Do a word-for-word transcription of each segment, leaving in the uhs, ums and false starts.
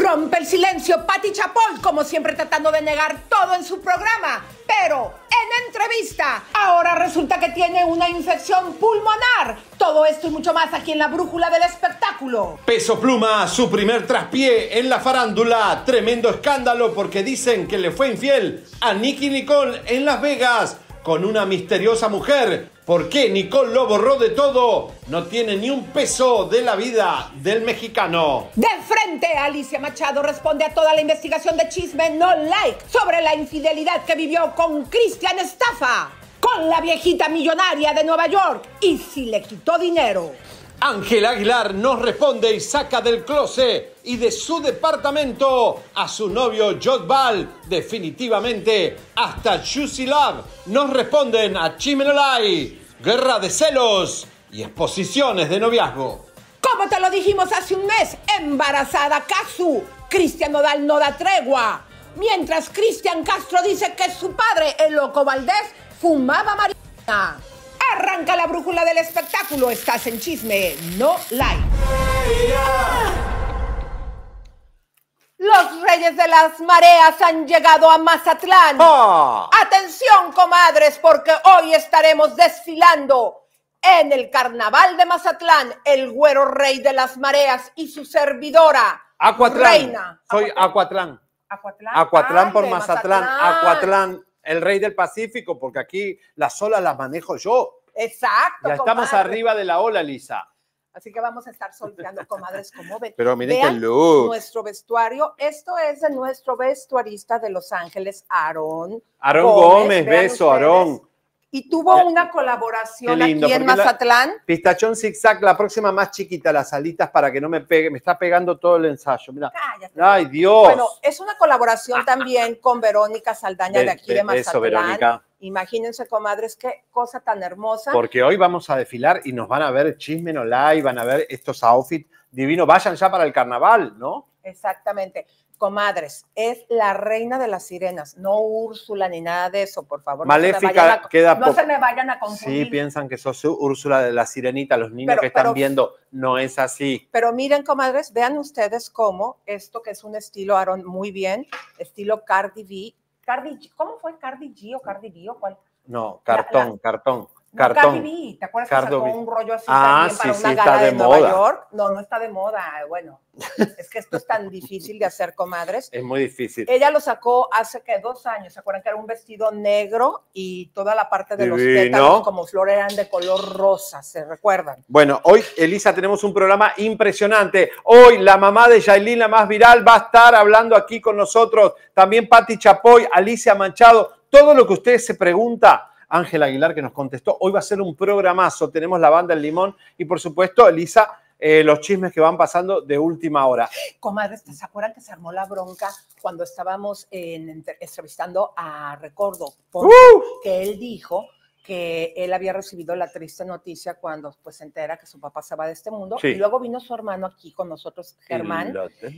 Rompe el silencio Pati Chapoy, como siempre tratando de negar todo en su programa. Pero en entrevista, ahora resulta que tiene una infección pulmonar. Todo esto y mucho más aquí en la brújula del espectáculo. Peso Pluma, su primer traspié en la farándula. Tremendo escándalo porque dicen que le fue infiel a Nicki Nicole en Las Vegas con una misteriosa mujer. ¿Por qué Nicole lo borró de todo? No tiene ni un peso de la vida del mexicano. De frente, Alicia Machado responde a toda la investigación de Chisme No Like sobre la infidelidad que vivió con Cristian Estafa, con la viejita millonaria de Nueva York, y si le quitó dinero. Ángel Aguilar nos responde y saca del closet y de su departamento a su novio Jod Val. Definitivamente, hasta Juicy Love nos responden a Chisme No Like. Guerra de celos y exposiciones de noviazgo. Como te lo dijimos hace un mes, embarazada Cazzu. Cristian Nodal no da tregua. Mientras Cristian Castro dice que su padre, el Loco Valdés, fumaba marihuana. Arranca la brújula del espectáculo. Estás en Chisme No Like. Los Reyes de las Mareas han llegado a Mazatlán. ¡Ah! Atención, comadres, porque hoy estaremos desfilando en el Carnaval de Mazatlán, el Güero Rey de las Mareas y su servidora, Acuatlán. Reina. Soy Acuatlán. Acuatlán. Acuatlán Ay, por de Mazatlán. Mazatlán. Acuatlán, el rey del Pacífico, porque aquí las olas las manejo yo. Exacto. Ya estamos comadre. arriba de la ola, Lisa. Así que vamos a estar solteando, comadres, como ven. Pero miren Vean qué look. nuestro vestuario. Esto es de nuestro vestuarista de Los Ángeles, Aarón. Aarón Gómez, Vean beso, ustedes. Aarón. Y tuvo una colaboración Qué lindo, aquí en porque la- Mazatlán. Pistachón zigzag, la próxima más chiquita, las alitas para que no me pegue. Me está pegando todo el ensayo. Mira. Cállate. Ay, Dios. Bueno, es una colaboración también con Verónica Saldaña Be- de aquí de be- Mazatlán. beso, Verónica. Imagínense, comadres, qué cosa tan hermosa. Porque hoy vamos a desfilar y nos van a ver Chisme No Like, van a ver estos outfits divinos. Vayan ya para el carnaval, ¿no? Exactamente. Comadres, es la reina de las sirenas, no Úrsula ni nada de eso, por favor. Maléfica no se me vayan a, queda no poco. se me vayan a confundir. Sí, piensan que sos Úrsula de la Sirenita. Los niños Pero- que están pero- viendo, no es así. Pero miren, comadres, vean ustedes cómo esto que es un estilo, Aaron, muy bien, estilo Cardi B. Cardi G, ¿cómo fue Cardi G o Cardi B o cuál? No, cartón, La- cartón, No, cartón. Cardi B, ¿te acuerdas Cardi que sacó B. un rollo así Ah, también para sí, una sí, gala está de, de Nueva moda. York? No, no está de moda, bueno, es que esto es tan difícil de hacer, comadres. Es muy difícil. Ella lo sacó hace que dos años, ¿se acuerdan que era un vestido negro y toda la parte de los Divino. pétalos como flor eran de color rosa, ¿se recuerdan? Bueno, hoy, Elisa, tenemos un programa impresionante. Hoy la mamá de Yailin, la más viral, va a estar hablando aquí con nosotros. También Pati Chapoy, Alicia Machado. Todo lo que ustedes se preguntan. Ángel Aguilar, que nos contestó. Hoy va a ser un programazo. Tenemos la banda El Limón y, por supuesto, Elisa, eh, los chismes que van pasando de última hora. Comadres, ¿se acuerdan que se armó la bronca cuando estábamos en, entre- entrevistando a Recordo? Poncho, ¡Uh! que él dijo que él había recibido la triste noticia cuando pues se entera que su papá se va de este mundo. Sí. Y luego vino su hermano aquí con nosotros, Germán,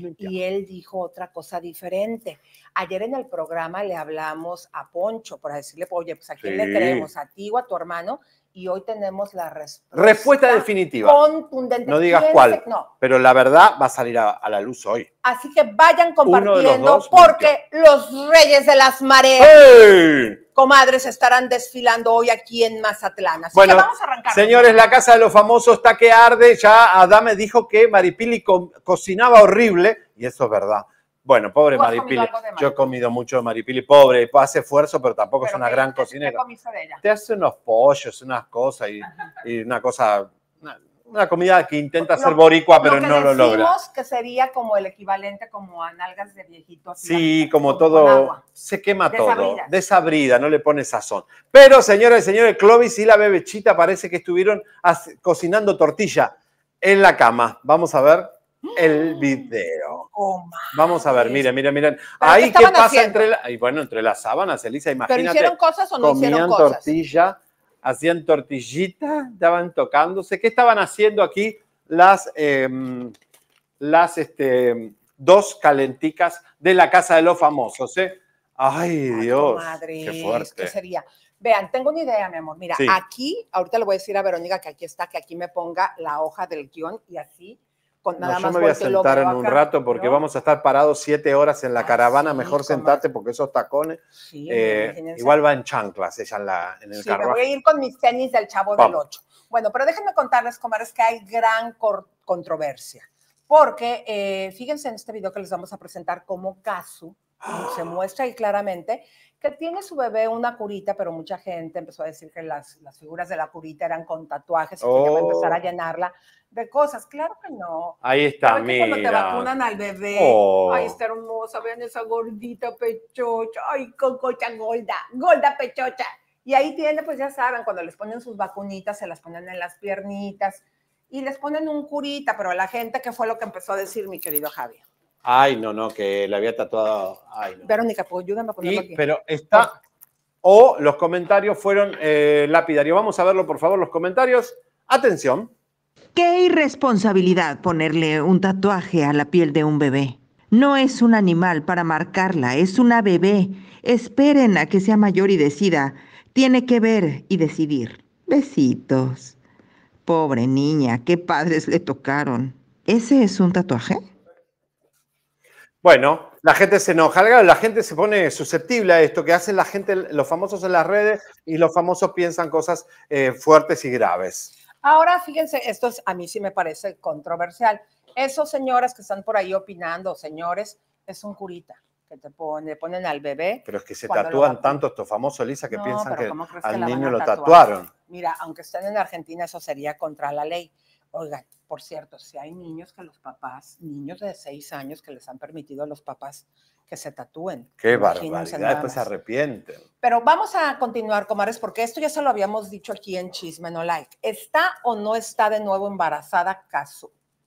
y él dijo otra cosa diferente. Ayer en el programa le hablamos a Poncho para decirle, oye, pues a quién Sí. le creemos, a ti o a tu hermano, y hoy tenemos la respuesta, Respuesta definitiva. contundente. No digas ¿Quién cuál, se- No. pero la verdad va a salir a, a la luz hoy. Así que vayan Uno de los compartiendo dos porque los Reyes de las Mareas, ¡Hey! comadres, estarán desfilando hoy aquí en Mazatlán. Así Bueno, que vamos a arrancar. señores, la casa de los famosos está que arde. Ya Adame dijo que Maripili co cocinaba horrible y eso es verdad. Bueno, pobre ¿Tú has Maripili. comido algo de Yo he Maripili? comido mucho de Maripili, pobre, hace esfuerzo, pero tampoco es Pero una ¿qué- gran qué- cocinera. ¿Qué comiste de ella? Te hace unos pollos, unas cosas y, y una cosa, una, una comida que intenta ser Lo- boricua, pero que no lo logra. decimos que sería como el equivalente como a nalgas de viejito. así, Sí, como con todo, agua. se quema todo, Desabrida. desabrida, no le pone sazón. Pero, señoras y señores, Clovis y la bebechita parece que estuvieron hace- cocinando tortilla en la cama. Vamos a ver el video. Comadres. Vamos a ver, miren, miren, miren. ¿Pero Ahí qué qué estaban pasa haciendo? entre la, y bueno, entre las sábanas, Elisa, ¿Pero imagínate. hicieron cosas o no hicieron Comían cosas? tortilla, hacían tortillita, estaban tocándose. ¿Qué estaban haciendo aquí las, eh, las este, dos calenticas de la casa de los famosos? ¿eh? Ay, Ay, Dios, comadres, qué fuerte. ¿qué sería? Vean, tengo una idea, mi amor. Mira, Sí. aquí, ahorita le voy a decir a Verónica que aquí está, que aquí me ponga la hoja del guión y así con nada no, más yo me voy a sentar en un acá, rato porque ¿no? vamos a estar parados siete horas en la caravana. Sí, mejor sentate porque esos tacones. Sí, eh, igual va en chanclas ella en, la, en el sí, carruaje. Me voy a ir con mis tenis del Chavo vamos. del ocho. Bueno, pero déjenme contarles, comadres, que hay gran controversia. Porque eh, fíjense en este video que les vamos a presentar cómo Kazu se muestra ahí claramente que tiene su bebé una curita, pero mucha gente empezó a decir que las, las figuras de la curita eran con tatuajes y oh. que ya va a empezar a llenarla de cosas. Claro que no. Ahí está, pero mira. Cuando te vacunan al bebé, oh. ay, está hermosa, vean esa gordita pechocha, ay, cococha gorda, gorda pechocha. Y ahí tiene, pues ya saben, cuando les ponen sus vacunitas, se las ponen en las piernitas y les ponen un curita, pero la gente, ¿qué fue lo que empezó a decir, mi querido Javi? Ay, no, no, que le había tatuado. Ay, no. Verónica, pues ayúdame a ponerlo y, aquí. Pero está, o los comentarios fueron eh, lapidarios. Vamos a verlo, por favor, los comentarios. Atención. Qué irresponsabilidad ponerle un tatuaje a la piel de un bebé. No es un animal para marcarla, es una bebé. Esperen a que sea mayor y decida. Tiene que ver y decidir. Besitos. Pobre niña, qué padres le tocaron. ¿Ese es un tatuaje? Bueno, la gente se enoja, la gente se pone susceptible a esto, que hacen la gente, los famosos en las redes, y los famosos piensan cosas eh, fuertes y graves. Ahora, fíjense, esto es, a mí sí me parece controversial. Esos señoras que están por ahí opinando, señores, es un curita que te pone, ponen al bebé. Pero es que se tatúan tanto estos famosos, Elisa, que no, piensan que al que niño lo tatuaron. Mira, aunque estén en Argentina, eso sería contra la ley. Oigan, por cierto, si hay niños que los papás, niños de seis años que les han permitido a los papás que se tatúen. Qué barbaridad, después se arrepienten. Pero vamos a continuar, comadres, porque esto ya se lo habíamos dicho aquí en Chisme No Like. ¿Está o no está de nuevo embarazada Kazu?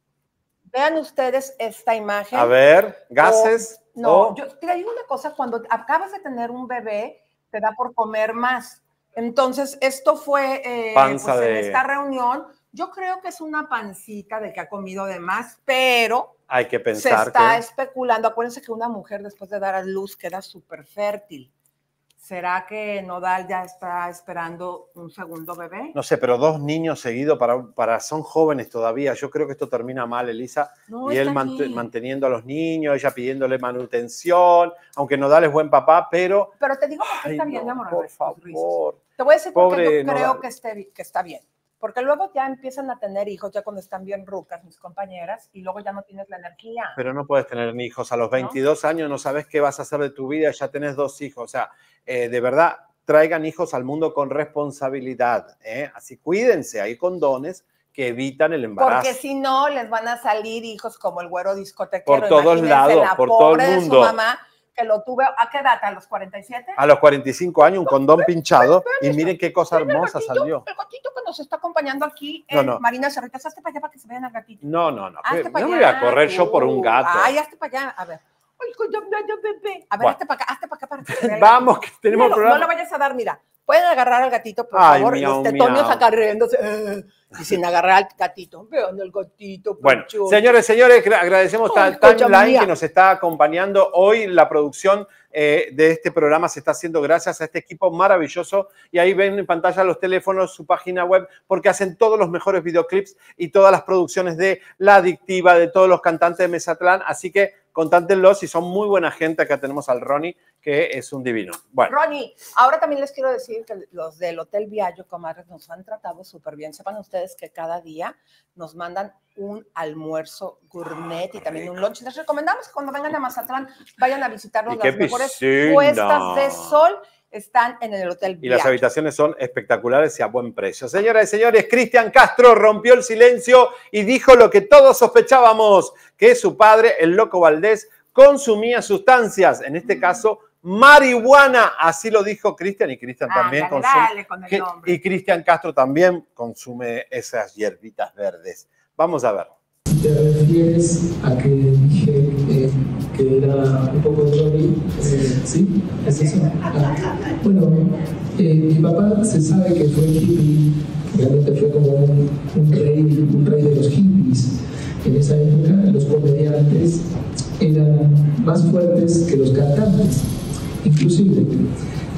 Vean ustedes esta imagen. A ver, gases. O, no, oh. yo te digo una cosa, cuando acabas de tener un bebé, te da por comer más. Entonces, esto fue eh, Panza pues, de... en esta reunión. Yo creo que es una pancita de que ha comido de más, pero hay que pensar se está que... especulando. Acuérdense que una mujer después de dar a luz queda súper fértil. ¿Será que Nodal ya está esperando un segundo bebé? No sé, pero dos niños seguidos para, para son jóvenes todavía. Yo creo que esto termina mal, Elisa. No, y él mant manteniendo a los niños, ella pidiéndole manutención, aunque Nodal es buen papá, pero... Pero te digo por qué está no, bien, mi amor. Por favor. Te voy a decir por qué yo Nodal. creo que, esté, que está bien. Porque luego ya empiezan a tener hijos, ya cuando están bien rucas mis compañeras, y luego ya no tienes la energía. Pero no puedes tener hijos. A los veintidós ¿no? años no sabes qué vas a hacer de tu vida, ya tenés dos hijos. O sea, eh, de verdad, traigan hijos al mundo con responsabilidad. ¿eh? Así cuídense, hay condones que evitan el embarazo. Porque si no, les van a salir hijos como el güero discotequero. Por todos lados, por todo el mundo. De su mamá, que lo tuve, ¿a qué edad? ¿A los cuarenta y siete? A los cuarenta y cinco años, un condón no, pinchado. Ven, ven, y miren qué cosa hermosa gatito, salió. El gatito que nos está acompañando aquí, no, no. Marina Cerritas, hazte para allá para que se vean al gatito. No, no, no. Hazte No me voy a correr yo por un gato. Ay, hazte para allá, a ver. Ay, bebé. A ver, bueno. hazte para acá, hazte para acá para que se vea. Vamos, que tenemos no, programa. No le vayas a dar, mira. Pueden agarrar al gatito, por Ay, favor, miau, los tetonios miau. acá riéndose. Eh, y sin agarrar al gatito. Vean el gatito. Bueno, pechudo. señores, señores, agradecemos al Timeline que nos está acompañando hoy. La producción eh, de este programa se está haciendo gracias a este equipo maravilloso. Y ahí ven en pantalla los teléfonos, su página web, porque hacen todos los mejores videoclips y todas las producciones de La Adictiva, de todos los cantantes de Mezatlán. Así que contántenlos y son muy buena gente. Acá tenemos al Ronnie, que es un divino. Bueno. Ronnie, ahora también les quiero decir que los del Hotel Viallo, comadres, nos han tratado súper bien. Sepan ustedes que cada día nos mandan un almuerzo gourmet y también un lunch. Les recomendamos que cuando vengan a Mazatlán vayan a visitarnos. Las mejores piscina. puestas de sol están en el Hotel Viallo. Y las habitaciones son espectaculares y a buen precio. Señoras y señores, Cristian Castro rompió el silencio y dijo lo que todos sospechábamos, que su padre, el Loco Valdés, consumía sustancias, en este caso marihuana, así lo dijo Cristian, y Cristian ah, también dale, consume, dale con el nombre. y Cristian Castro también consume esas hierbitas verdes. Vamos a ver. ¿Te refieres a que dije eh, que era un poco Johnny? Eh, ¿Sí? ¿Es eso? Ah, bueno, eh, mi papá se sabe que fue hippie, realmente fue como un, un rey, un rey de los hippies. En esa época los comediantes eran más fuertes que los cantantes. Inclusive,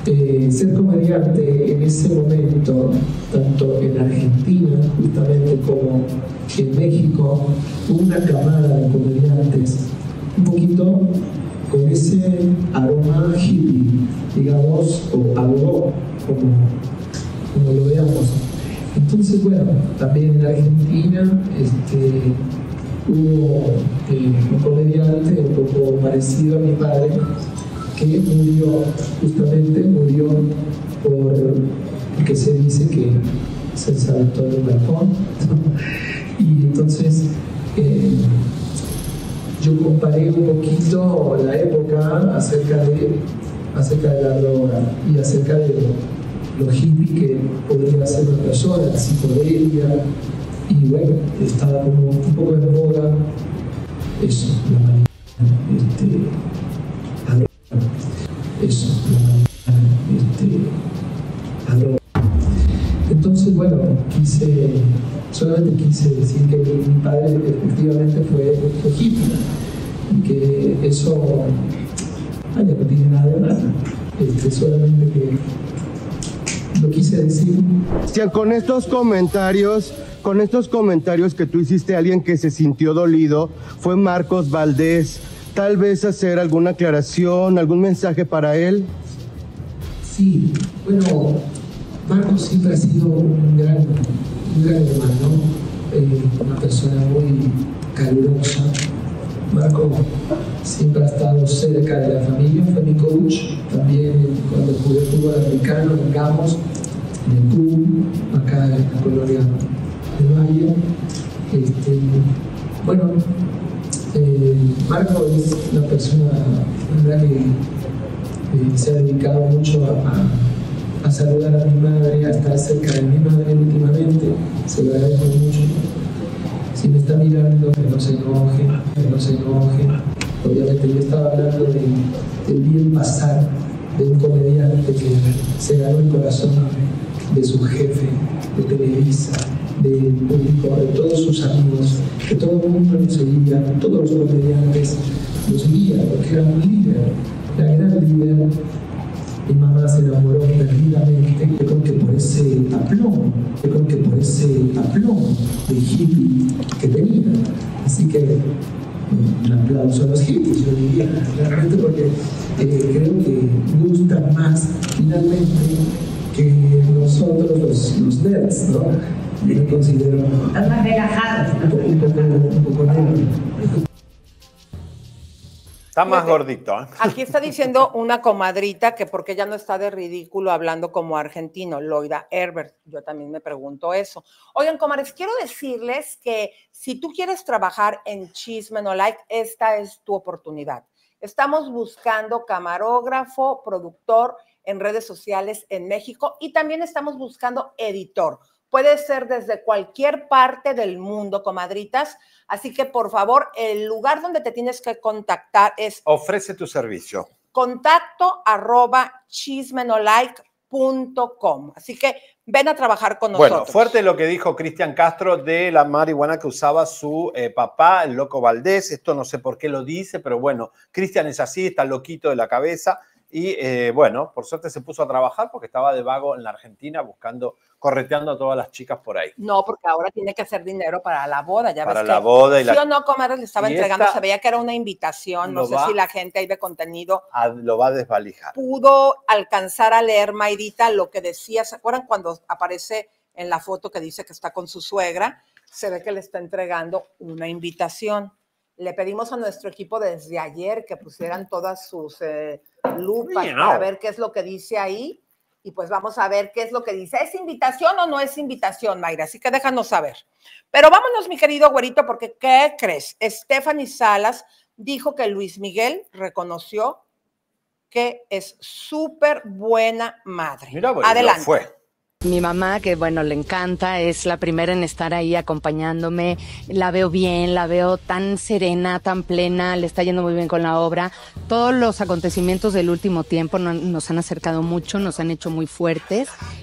Eh, ser comediante en ese momento, tanto en Argentina justamente como en México, hubo una camada de comediantes un poquito con ese aroma hippie, digamos, o algo como, como lo veamos. Entonces, bueno, también en Argentina este, hubo eh, un comediante un poco parecido a mi padre, que murió, justamente murió por, porque se dice que se saltó del balcón. Y entonces eh, yo comparé un poquito la época acerca de, acerca de la droga y acerca de lo, lo hippie que podría ser una persona, la psicodelia, y bueno, estaba como un poco de moda eso, la marihuana, este, eso, este, entonces bueno, quise, solamente quise decir que mi padre efectivamente fue, fue hippie y que eso, vaya, no tiene nada de malo, este, solamente que lo quise decir. Cristian, con estos comentarios, con estos comentarios que tú hiciste, alguien que se sintió dolido fue Marcos Valdés. Tal vez hacer alguna aclaración, algún mensaje para él. Sí, bueno, Marcos siempre ha sido un gran, un gran hermano, eh, una persona muy calurosa. Marco siempre ha estado cerca de la familia, fue mi coach también cuando jugué fútbol americano en Gamos, en el club, acá en la colonia de Valle. Este, bueno, Eh, Marco es una persona ¿verdad? que eh, se ha dedicado mucho a, a, a saludar a mi madre, a estar cerca de mi madre últimamente, se lo agradezco mucho. Si me está mirando, que no se enoje, que no se enoje. Obviamente yo estaba hablando de, del bien pasar de un comediante que se ganó el corazón de su jefe, de Televisa, del público, de todos sus amigos, que todo el mundo lo seguía, todos los comediantes lo seguían, porque era un líder, era gran líder. Mi mamá se enamoró perdidamente, yo creo que por ese taplón, yo creo que por ese taplón de hippie que tenía. Así que un aplauso a los hippies, yo diría, realmente, porque eh, creo que gustan más finalmente que nosotros los, los nerds, ¿no? Yo me considero Estás más relajado. un poco, un poco, un poco negro. Está más gordito, ¿eh? Aquí está diciendo una comadrita que porque ella no está de ridículo hablando como argentino, Loida Herbert. Yo también me pregunto eso. Oigan, comadres, quiero decirles que si tú quieres trabajar en Chisme No Like, esta es tu oportunidad. Estamos buscando camarógrafo, productor en redes sociales en México y también estamos buscando editor. Puede ser desde cualquier parte del mundo, comadritas. Así que, por favor, el lugar donde te tienes que contactar es... Ofrece tu servicio. Contacto arroba chismenolike punto com. Así que ven a trabajar con nosotros. Bueno, fuerte lo que dijo Cristian Castro de la marihuana que usaba su eh, papá, el Loco Valdés. Esto no sé por qué lo dice, pero bueno, Cristian es así, está loquito de la cabeza. Y eh, bueno, por suerte se puso a trabajar porque estaba de vago en la Argentina buscando, correteando a todas las chicas por ahí. No, porque ahora tiene que hacer dinero para la boda. Ya para ves la que, boda y la... ¿sí o no, comadre? Le estaba y entregando, esta... se veía que era una invitación. No sé va... si la gente ahí de contenido a... lo va a desvalijar. Pudo alcanzar a leer, Mayrita, lo que decía. ¿Se acuerdan cuando aparece en la foto que dice que está con su suegra? Se ve que le está entregando una invitación. Le pedimos a nuestro equipo desde ayer que pusieran todas sus eh, lupas no. para ver qué es lo que dice ahí. Y pues vamos a ver qué es lo que dice. ¿Es invitación o no es invitación, Mayra? Así que déjanos saber. Pero vámonos, mi querido güerito, porque ¿qué crees? Stephanie Salas dijo que Luis Miguel reconoció que es súper buena madre. Mira, bueno, adelante. Lo fue. Mi mamá, que bueno, le encanta, es la primera en estar ahí acompañándome, la veo bien, la veo tan serena, tan plena, le está yendo muy bien con la obra. Todos los acontecimientos del último tiempo nos han acercado mucho, nos han hecho muy fuertes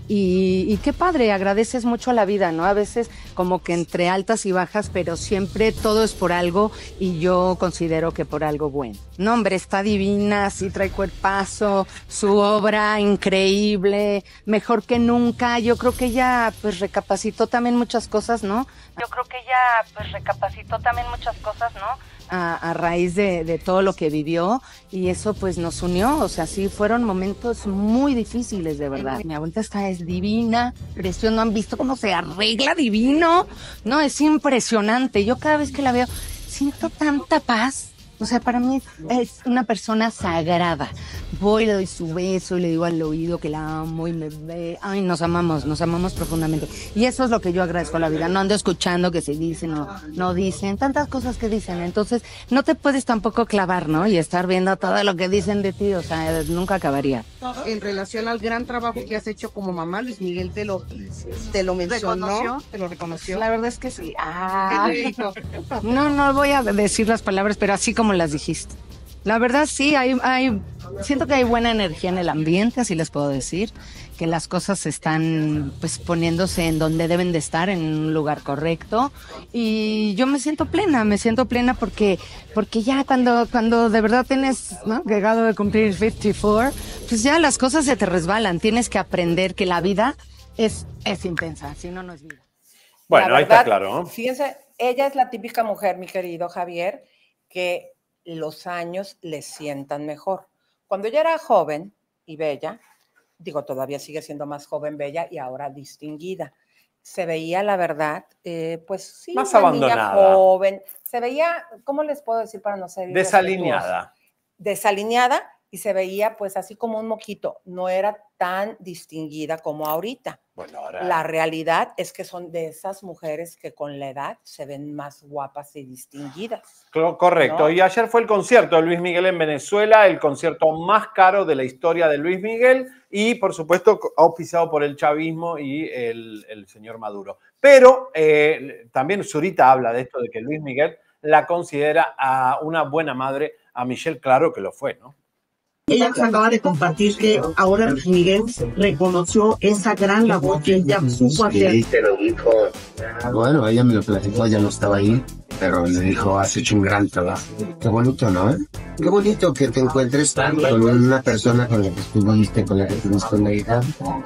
y, y qué padre, agradeces mucho a la vida, ¿no? A veces como que entre altas y bajas, pero siempre todo es por algo y yo considero que por algo bueno. No, hombre, está divina, sí trae cuerpazo, su obra increíble, mejor que nunca. Yo creo que ella pues recapacitó también muchas cosas, ¿no? Yo creo que ella pues recapacitó también muchas cosas, ¿no? A, a raíz de, de todo lo que vivió y eso pues nos unió, o sea, sí fueron momentos muy difíciles de verdad. Mi abuelita está es divina, preciosa, ¿no han visto cómo se arregla divino? No, es impresionante, yo cada vez que la veo siento tanta paz. O sea, para mí es una persona sagrada. Voy, le doy su beso y le digo al oído que la amo y me ve. Ay, nos amamos, nos amamos profundamente. Y eso es lo que yo agradezco a la vida. No ando escuchando que se dicen o no dicen, tantas cosas que dicen. Entonces, no te puedes tampoco clavar, ¿no? Y estar viendo todo lo que dicen de ti, o sea, nunca acabaría. En relación al gran trabajo que has hecho como mamá, Luis Miguel te lo, te lo mencionó, ¿Reconoció? te lo reconoció. La verdad es que sí. Ah, no, no voy a decir las palabras, pero así como las dijiste. La verdad sí, hay, hay, siento que hay buena energía en el ambiente, así les puedo decir, que las cosas están pues poniéndose en donde deben de estar, en un lugar correcto, y yo me siento plena, me siento plena porque, porque ya cuando, cuando de verdad tienes, ¿no?, llegado de cumplir cincuenta y cuatro, pues ya las cosas se te resbalan, tienes que aprender que la vida es, es intensa, si no, no es vida. Bueno, la ahí verdad, está claro, ¿no? Fíjense, ella es la típica mujer, mi querido Javier, que los años le sientan mejor. Cuando ella era joven y bella, digo, todavía sigue siendo más joven, bella y ahora distinguida, se veía, la verdad, eh, pues sí, más una abandonada, niña joven, se veía, ¿cómo les puedo decir para no ser desalineada? Desalineada, y se veía pues así como un moquito, no era tan distinguida como ahorita. Bueno, ahora... La realidad es que son de esas mujeres que con la edad se ven más guapas y distinguidas. Correcto, ¿no? Y ayer fue el concierto de Luis Miguel en Venezuela, el concierto más caro de la historia de Luis Miguel y, por supuesto, auspiciado por el chavismo y el, el señor Maduro. Pero eh, también Zurita habla de esto, de que Luis Miguel la considera a una buena madre, a Michelle, claro que lo fue, ¿no? Ella acaba de compartir que ahora Luis Miguel reconoció esa gran labor que ella supo hacer. Sí, te lo dijo. Bueno, ella me lo platicó, ya no estaba ahí, pero me dijo, has hecho un gran trabajo. Qué bonito, ¿no? Qué bonito que te encuentres con una persona con la que estuviste, con la que tuviste una hija,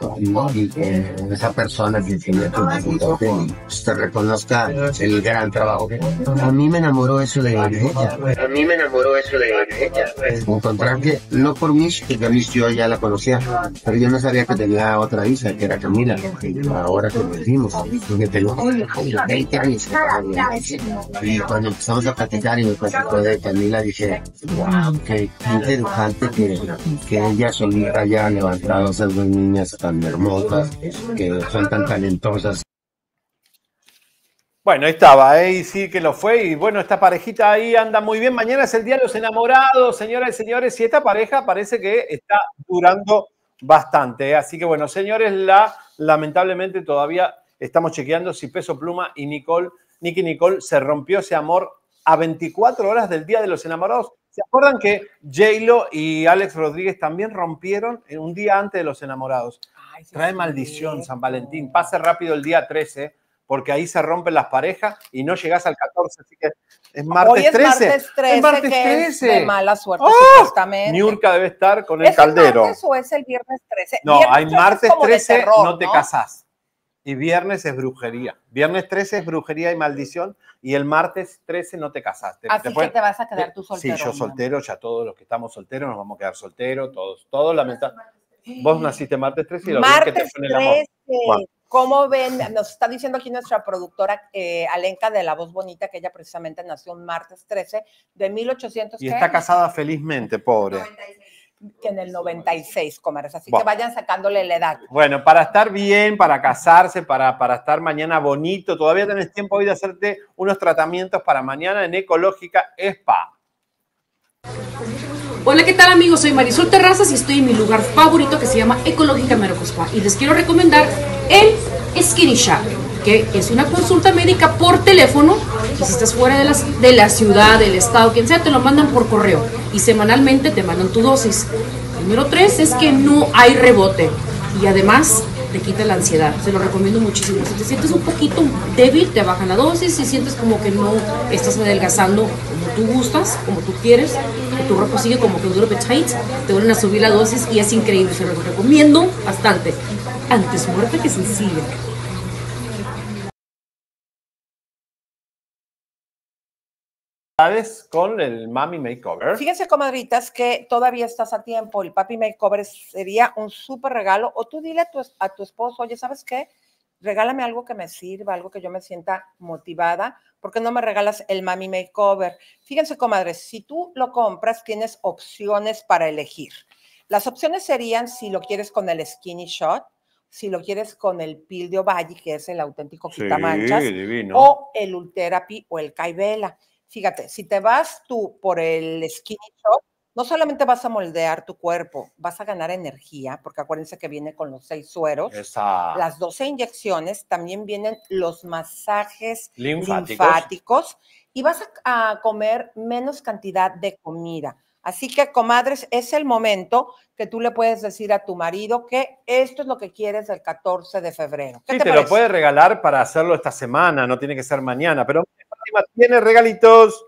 y que esa persona que tiene tu vida te reconozca el gran trabajo. A mí me enamoró eso de ella. A mí me enamoró eso de ella. Encontrar que, no por mí, que a mí yo ya la conocía, pero yo no sabía que tenía otra hija, que era Camila. Ahora que nos vimos, porque te lo veinte años. Y cuando empezamos a platicar y me platicó de Camila, dije, wow, qué interesante que, que ella solita haya levantado esas dos niñas tan hermosas, que son tan talentosas. Bueno, ahí estaba, ahí sí que lo fue, y bueno, esta parejita ahí anda muy bien. Mañana es el Día de los Enamorados, señoras y señores, y esta pareja parece que está durando bastante, ¿eh? Así que bueno, señores, la, lamentablemente todavía estamos chequeando si Peso Pluma y Nicole, Nicki Nicole se rompió ese amor a veinticuatro horas del Día de los Enamorados. ¿Se acuerdan que J-Lo y Alex Rodríguez también rompieron un día antes de los enamorados? Ay, sí, trae maldición, San Valentín. Pase rápido el día trece, porque ahí se rompen las parejas y no llegás al catorce, así que es martes Hoy es trece. Martes trece, es martes que trece. Es de mala suerte, ¡Oh! Supuestamente. Niurka debe estar con el ¿Es caldero. ¿Es el martes o es el viernes trece? No, viernes hay martes trece, terror, no te ¿no? casás. Y viernes es brujería. Viernes trece es brujería y maldición. Y el martes trece no te casás. Te, Así te que pueden, te vas a quedar tú soltero. Sí, yo soltero, ya todos los que estamos solteros nos vamos a quedar solteros, todos, todos lamentablemente. Vos naciste martes trece y lo martes bien que te fue en el amor. trece. ¿Cómo ven? Nos está diciendo aquí nuestra productora eh, Alenka de La Voz Bonita, que ella precisamente nació un martes trece de mil ochocientos. Y está casada felizmente, pobre. Que en el noventa y seis, comadres. Así bueno. que vayan sacándole la edad. Bueno, para estar bien, para casarse, para, para estar mañana bonito, todavía tenés tiempo hoy de hacerte unos tratamientos para mañana en Ecológica Spa. Hola, ¿qué tal, amigos? Soy Marisol Terrazas y estoy en mi lugar favorito que se llama Ecológica Merco Spa. Y les quiero recomendar el Skinny Shop, que es una consulta médica por teléfono. Y si estás fuera de la, de la ciudad, del estado, quien sea, te lo mandan por correo. Y semanalmente te mandan tu dosis. Número tres es que no hay rebote. Y además te quita la ansiedad. Se lo recomiendo muchísimo. Si te sientes un poquito débil, te bajan la dosis. Si sientes como que no estás adelgazando como tú gustas, como tú quieres, que tu ropa sigue como que un little bit tight, te vuelven a subir la dosis y es increíble. Se lo recomiendo bastante. Antes muerta que sencilla. Con el Mami Makeover. Fíjense, comadritas, que todavía estás a tiempo. El Papi Makeover sería un súper regalo. O tú dile a tu, a tu esposo, oye, ¿sabes qué? Regálame algo que me sirva, algo que yo me sienta motivada. ¿Por qué no me regalas el Mami Makeover? Fíjense, comadres, si tú lo compras, tienes opciones para elegir. Las opciones serían si lo quieres con el Skinny Shot, si lo quieres con el Peel de Obagi, que es el auténtico quitamanchas, sí, divino. O el Ultherapy o el Kybella. Fíjate, si te vas tú por el Skinny Shot, no solamente vas a moldear tu cuerpo, vas a ganar energía, porque acuérdense que viene con los seis sueros, Esa. las doce inyecciones, también vienen los masajes Linfáticos. linfáticos y vas a, a comer menos cantidad de comida. Así que, comadres, es el momento que tú le puedes decir a tu marido que esto es lo que quieres el catorce de febrero. ¿Qué Sí, te, te parece? lo puedes regalar para hacerlo esta semana, no tiene que ser mañana, pero Fátima tiene regalitos.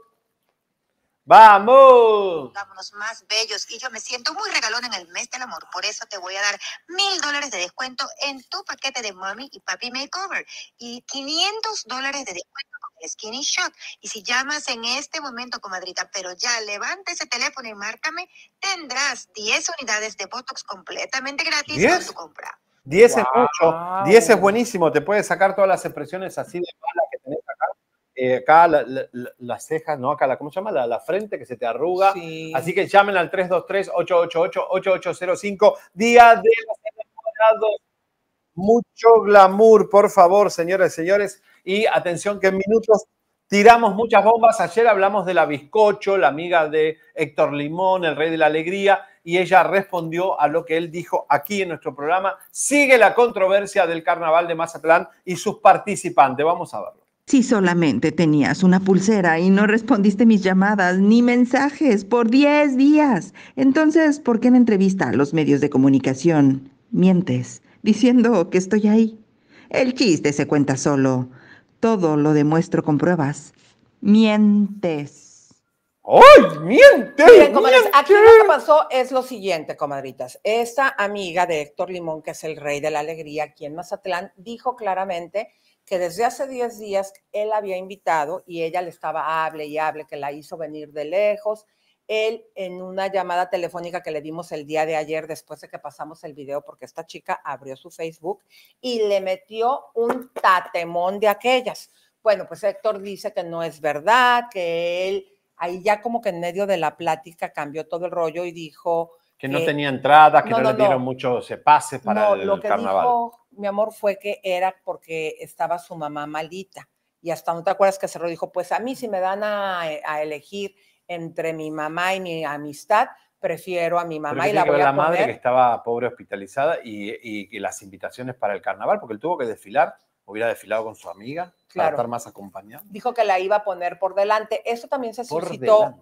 ¡Vamos! Vámonos más bellos. Y yo me siento muy regalón en el mes del amor. Por eso te voy a dar mil dólares de descuento en tu paquete de Mommy y Papi Makeover. Y quinientos dólares de descuento con el Skinny Shot. Y si llamas en este momento, comadrita, pero ya levanta ese teléfono y márcame, tendrás diez unidades de Botox completamente gratis ¿diez? con tu compra. diez Wow. es mucho, diez es buenísimo, te puedes sacar todas las expresiones así de mala que tenés acá. Eh, acá la, la, la, las cejas, ¿no? Acá la, ¿cómo se llama? La, la frente que se te arruga. Sí. Así que llamen al tres dos tres, ocho ocho ocho, ocho ocho cero cinco. Día de los enamorados. Mucho glamour, por favor, señoras y señores. Y atención que en minutos tiramos muchas bombas. Ayer hablamos de la Bizcocho, la amiga de Héctor Limón, el rey de la alegría, y ella respondió a lo que él dijo aquí en nuestro programa. Sigue la controversia del Carnaval de Mazatlán y sus participantes. Vamos a verlo. Si solamente tenías una pulsera y no respondiste mis llamadas ni mensajes por diez días, entonces, ¿por qué en entrevista a los medios de comunicación mientes diciendo que estoy ahí? El chiste se cuenta solo. Todo lo demuestro con pruebas. Mientes. ¡Ay, miente! Miren, comadres, aquí lo que pasó es lo siguiente, comadritas. Esta amiga de Héctor Limón, que es el rey de la alegría aquí en Mazatlán, dijo claramente que desde hace diez días él había invitado y ella le estaba hable y hable, que la hizo venir de lejos. Él, en una llamada telefónica que le dimos el día de ayer, después de que pasamos el video, porque esta chica abrió su Facebook y le metió un tatemón de aquellas. Bueno, pues Héctor dice que no es verdad, que él, ahí ya como que en medio de la plática cambió todo el rollo y dijo... Que no tenía entradas, que no, no, no le dieron no. muchos pases para no, el lo que carnaval. Dijo, mi amor, fue que era porque estaba su mamá malita. Y hasta no te acuerdas que Cerro dijo, pues a mí si me dan a, a elegir entre mi mamá y mi amistad, prefiero a mi mamá y la voy la a poner. madre que estaba pobre hospitalizada y, y, y las invitaciones para el carnaval, porque él tuvo que desfilar, hubiera desfilado con su amiga Claro. para estar más acompañado. Dijo que la iba a poner por delante. Eso también se Por suscitó delante.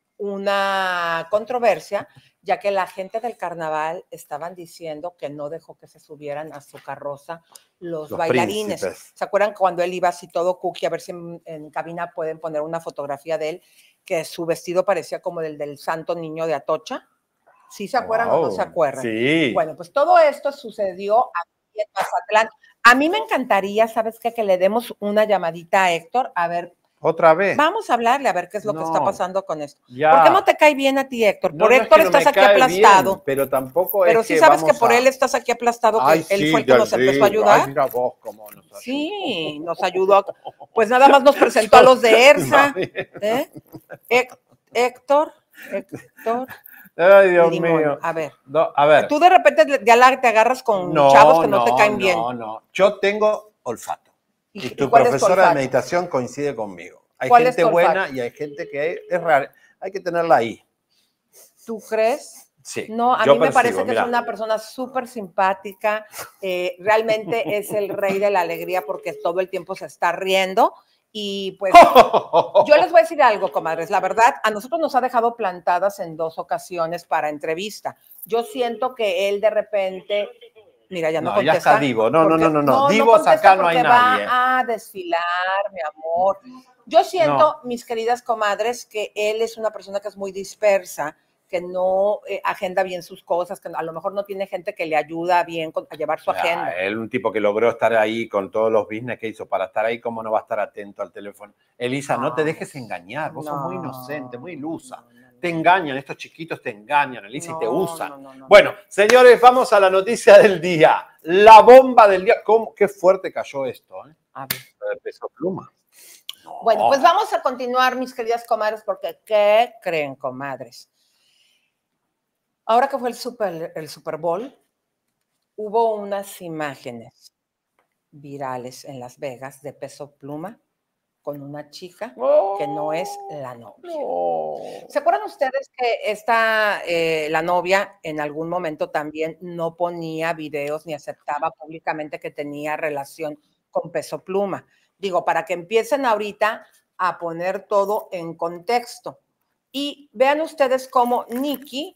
una controversia, ya que la gente del carnaval estaban diciendo que no dejó que se subieran a su carroza los, Los bailarines. príncipes. ¿Se acuerdan cuando él iba así todo cookie? A ver si en, en cabina pueden poner una fotografía de él, que su vestido parecía como el del Santo Niño de Atocha. ¿Sí se acuerdan Wow. o no se acuerdan? Sí. Bueno, pues todo esto sucedió aquí en Mazatlán. A mí me encantaría, ¿sabes qué? Que le demos una llamadita a Héctor, a ver. Otra vez. Vamos a hablarle a ver qué es lo No. que está pasando con esto. Ya. ¿Por qué no te cae bien a ti, Héctor? No, Por no es Héctor que no estás me aquí cae aplastado. bien, pero tampoco Pero es sí que sabes que vamos por a- él estás aquí aplastado, que Ay, él sí, fue el que ya nos sé. empezó a ayudar. Ay, mira vos cómo nos ayudó. Sí, nos ayudó. Pues nada más nos presentó a los de ERSA. ¿eh? Héc- Héctor, Héctor. Ay, Dios Limón. mío. A ver. No, a ver. Tú de repente ya la- te agarras con No, chavos que no, no, te caen no, bien. No, yo tengo olfato. ¿Y- Y, y tu cuál es tu profesora de olfato? meditación coincide conmigo. Hay ¿Cuál es gente tu olfato? buena y hay gente que es rara. Hay que tenerla ahí. ¿Tú crees? Sí. No, a yo mí me percibo, parece que mira. es una persona súper simpática, eh, realmente es el rey de la alegría porque todo el tiempo se está riendo y pues yo les voy a decir algo, comadres, la verdad, a nosotros nos ha dejado plantadas en dos ocasiones para entrevista. Yo siento que él de repente Mira, ya no, No, contesta. ya está Divo. No, no, porque- no, no, no. no Divos contesta acá no hay porque nadie. va a desfilar, mi amor. Yo siento, No. mis queridas comadres, que él es una persona que es muy dispersa, que no eh, agenda bien sus cosas, que a lo mejor no tiene gente que le ayuda bien con- a llevar su O sea, agenda. él, un tipo que logró estar ahí con todos los business que hizo para estar ahí, ¿cómo no va a estar atento al teléfono? Elisa, no te dejes engañar, vos sos muy inocente, muy ilusa. Te engañan, estos chiquitos te engañan, Elisa, y te No, usan. no, no, no, bueno, señores, vamos a la noticia del día. La bomba del día. ¿Cómo? Qué fuerte cayó esto, ¿eh? A ver. De Peso Pluma. Bueno, pues vamos a continuar, mis queridas comadres, porque ¿qué creen, comadres? Ahora que fue el Super, el Super Bowl, hubo unas imágenes virales en Las Vegas de Peso Pluma con una chica que no es la novia. ¿Se acuerdan ustedes que esta, eh, la novia en algún momento también no ponía videos ni aceptaba públicamente que tenía relación con Peso Pluma? Digo, para que empiecen ahorita a poner todo en contexto. Y vean ustedes cómo Nicki,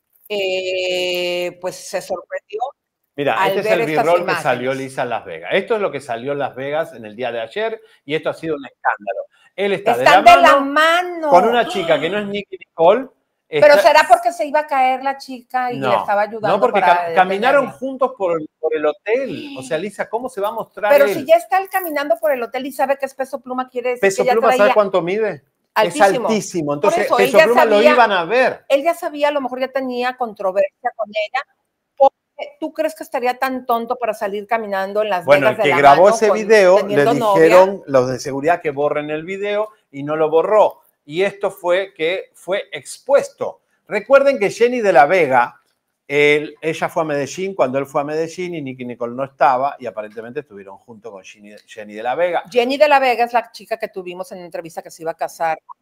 eh, pues se sorprendió. Mira, al este es ver el estas b-roll que imágenes. salió Lisa en Las Vegas. Esto es lo que salió en Las Vegas en el día de ayer y esto ha sido un escándalo. Él está Están de la, de la mano, mano. con una chica que no es Nicki Nicole. Pero está- será porque se iba a caer la chica y le No, estaba ayudando. no, porque para ca- caminaron detenerla. juntos por el, por el hotel. O sea, Lisa, ¿cómo se va a mostrar Pero él? si ya está él caminando por el hotel y sabe que es Peso Pluma, quiere decir Peso que ya Pluma, traía... ¿sabes cuánto mide? Altísimo. Es altísimo. Por Entonces, eso, él Peso ya Pluma lo sabía- iban a ver. Él ya sabía, a lo mejor ya tenía controversia con ella. Porque ¿tú crees que estaría tan tonto para salir caminando en Las Bueno, Vegas el de que la grabó mano ese con- video le teniendo novia? dijeron los de seguridad que borren el video y no lo borró. Y esto fue que fue expuesto. Recuerden que Jenny de la Vega, él- ella fue a Medellín cuando él fue a Medellín y Nicki Nicole no estaba y aparentemente estuvieron juntos con Jenny, Jenny de la Vega. Jenny de la Vega es la chica que tuvimos en la entrevista que se iba a casar con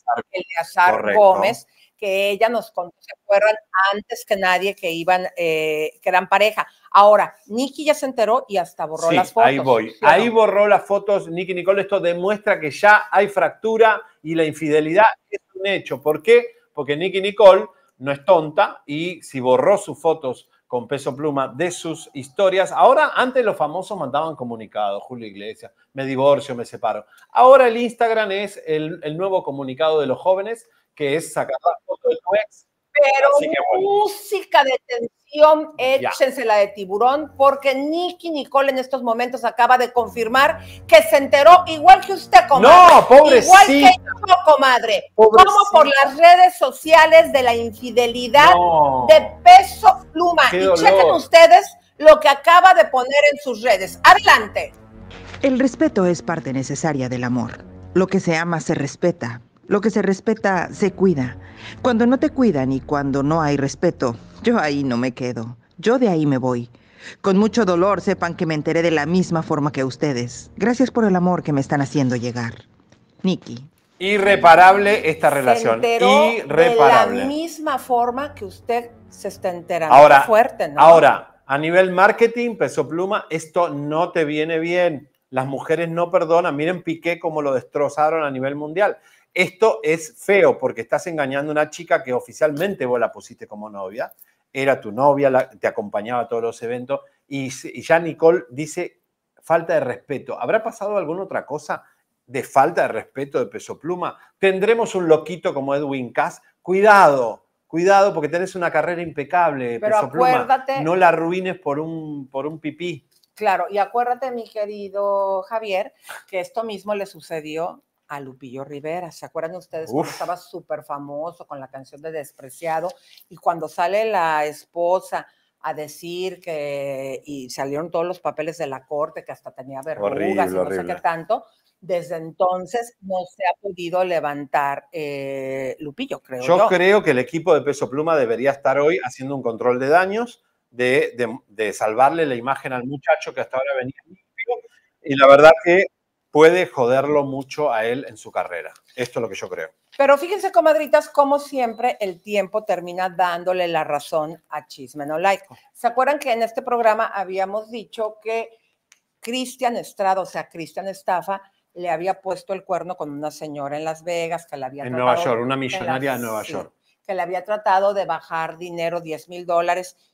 Eleazar Correcto. Gómez, que ella nos contó, ¿se acuerdan? Antes que nadie que iban, eh, que eran pareja. Ahora, Nicki ya se enteró y hasta borró Sí, las fotos. ahí voy. ¿sí o Ahí no? borró las fotos Nicki Nicole. Esto demuestra que ya hay fractura y la infidelidad es un hecho. ¿Por qué? Porque Nicki Nicole no es tonta y si borró sus fotos con Peso Pluma de sus historias, ahora antes los famosos mandaban comunicados, Julio Iglesias, me divorcio, me separo. Ahora el Instagram es el, el nuevo comunicado de los jóvenes, que es sacar la foto de tu ex. Pero Así que bueno. música de tensión, Ya. échense la de tiburón, porque Nicki Nicole en estos momentos acaba de confirmar que se enteró igual que usted, comadre. No, pobrecita. Igual que yo, comadre. Pobrecita. Como por las redes sociales de la infidelidad No. de Peso Pluma. Qué Y dolor. chequen ustedes lo que acaba de poner en sus redes. Adelante. El respeto es parte necesaria del amor. Lo que se ama se respeta. Lo que se respeta se cuida. Cuando no te cuidan y cuando no hay respeto, yo ahí no me quedo. Yo de ahí me voy. Con mucho dolor sepan que me enteré de la misma forma que ustedes. Gracias por el amor que me están haciendo llegar. Nicki. Irreparable esta relación. Se enteró Irreparable. de la misma forma que usted se está enterando. Ahora, Qué fuerte, ¿no? ahora, a nivel marketing, Peso Pluma, esto no te viene bien. Las mujeres no perdonan. Miren Piqué cómo lo destrozaron a nivel mundial. Esto es feo porque estás engañando a una chica que oficialmente vos la pusiste como novia. Era tu novia, la- te acompañaba a todos los eventos. Y, y ya Nicole dice falta de respeto. ¿Habrá pasado alguna otra cosa de falta de respeto de Peso Pluma? ¿Tendremos un loquito como Edwin Cass? Cuidado, cuidado porque tenés una carrera impecable, Pero Peso Pluma. acuérdate- No la arruines por un, por un pipí. Claro, y acuérdate, mi querido Javier, que esto mismo le sucedió a Lupillo Rivera. ¿Se acuerdan ustedes cuando Uf. estaba súper famoso con la canción de Despreciado? Y cuando sale la esposa a decir que, y salieron todos los papeles de la corte, que hasta tenía verrugas Horrible, y no sé horrible. qué tanto, desde entonces no se ha podido levantar eh, Lupillo, creo yo. Yo creo que el equipo de Peso Pluma debería estar hoy haciendo un control de daños, de, de- de salvarle la imagen al muchacho que hasta ahora venía limpio, y la verdad que puede joderlo mucho a él en su carrera. Esto es lo que yo creo. Pero fíjense, comadritas, como siempre el tiempo termina dándole la razón a Chisme No Like. ¿Se acuerdan que en este programa habíamos dicho que Cristian Estrada, o sea, Cristian Estafa, le había puesto el cuerno con una señora en Las Vegas que la había En tratado- Nueva York, una en millonaria las- de Nueva sí, York. que le había tratado de bajar dinero, diez mil dólares,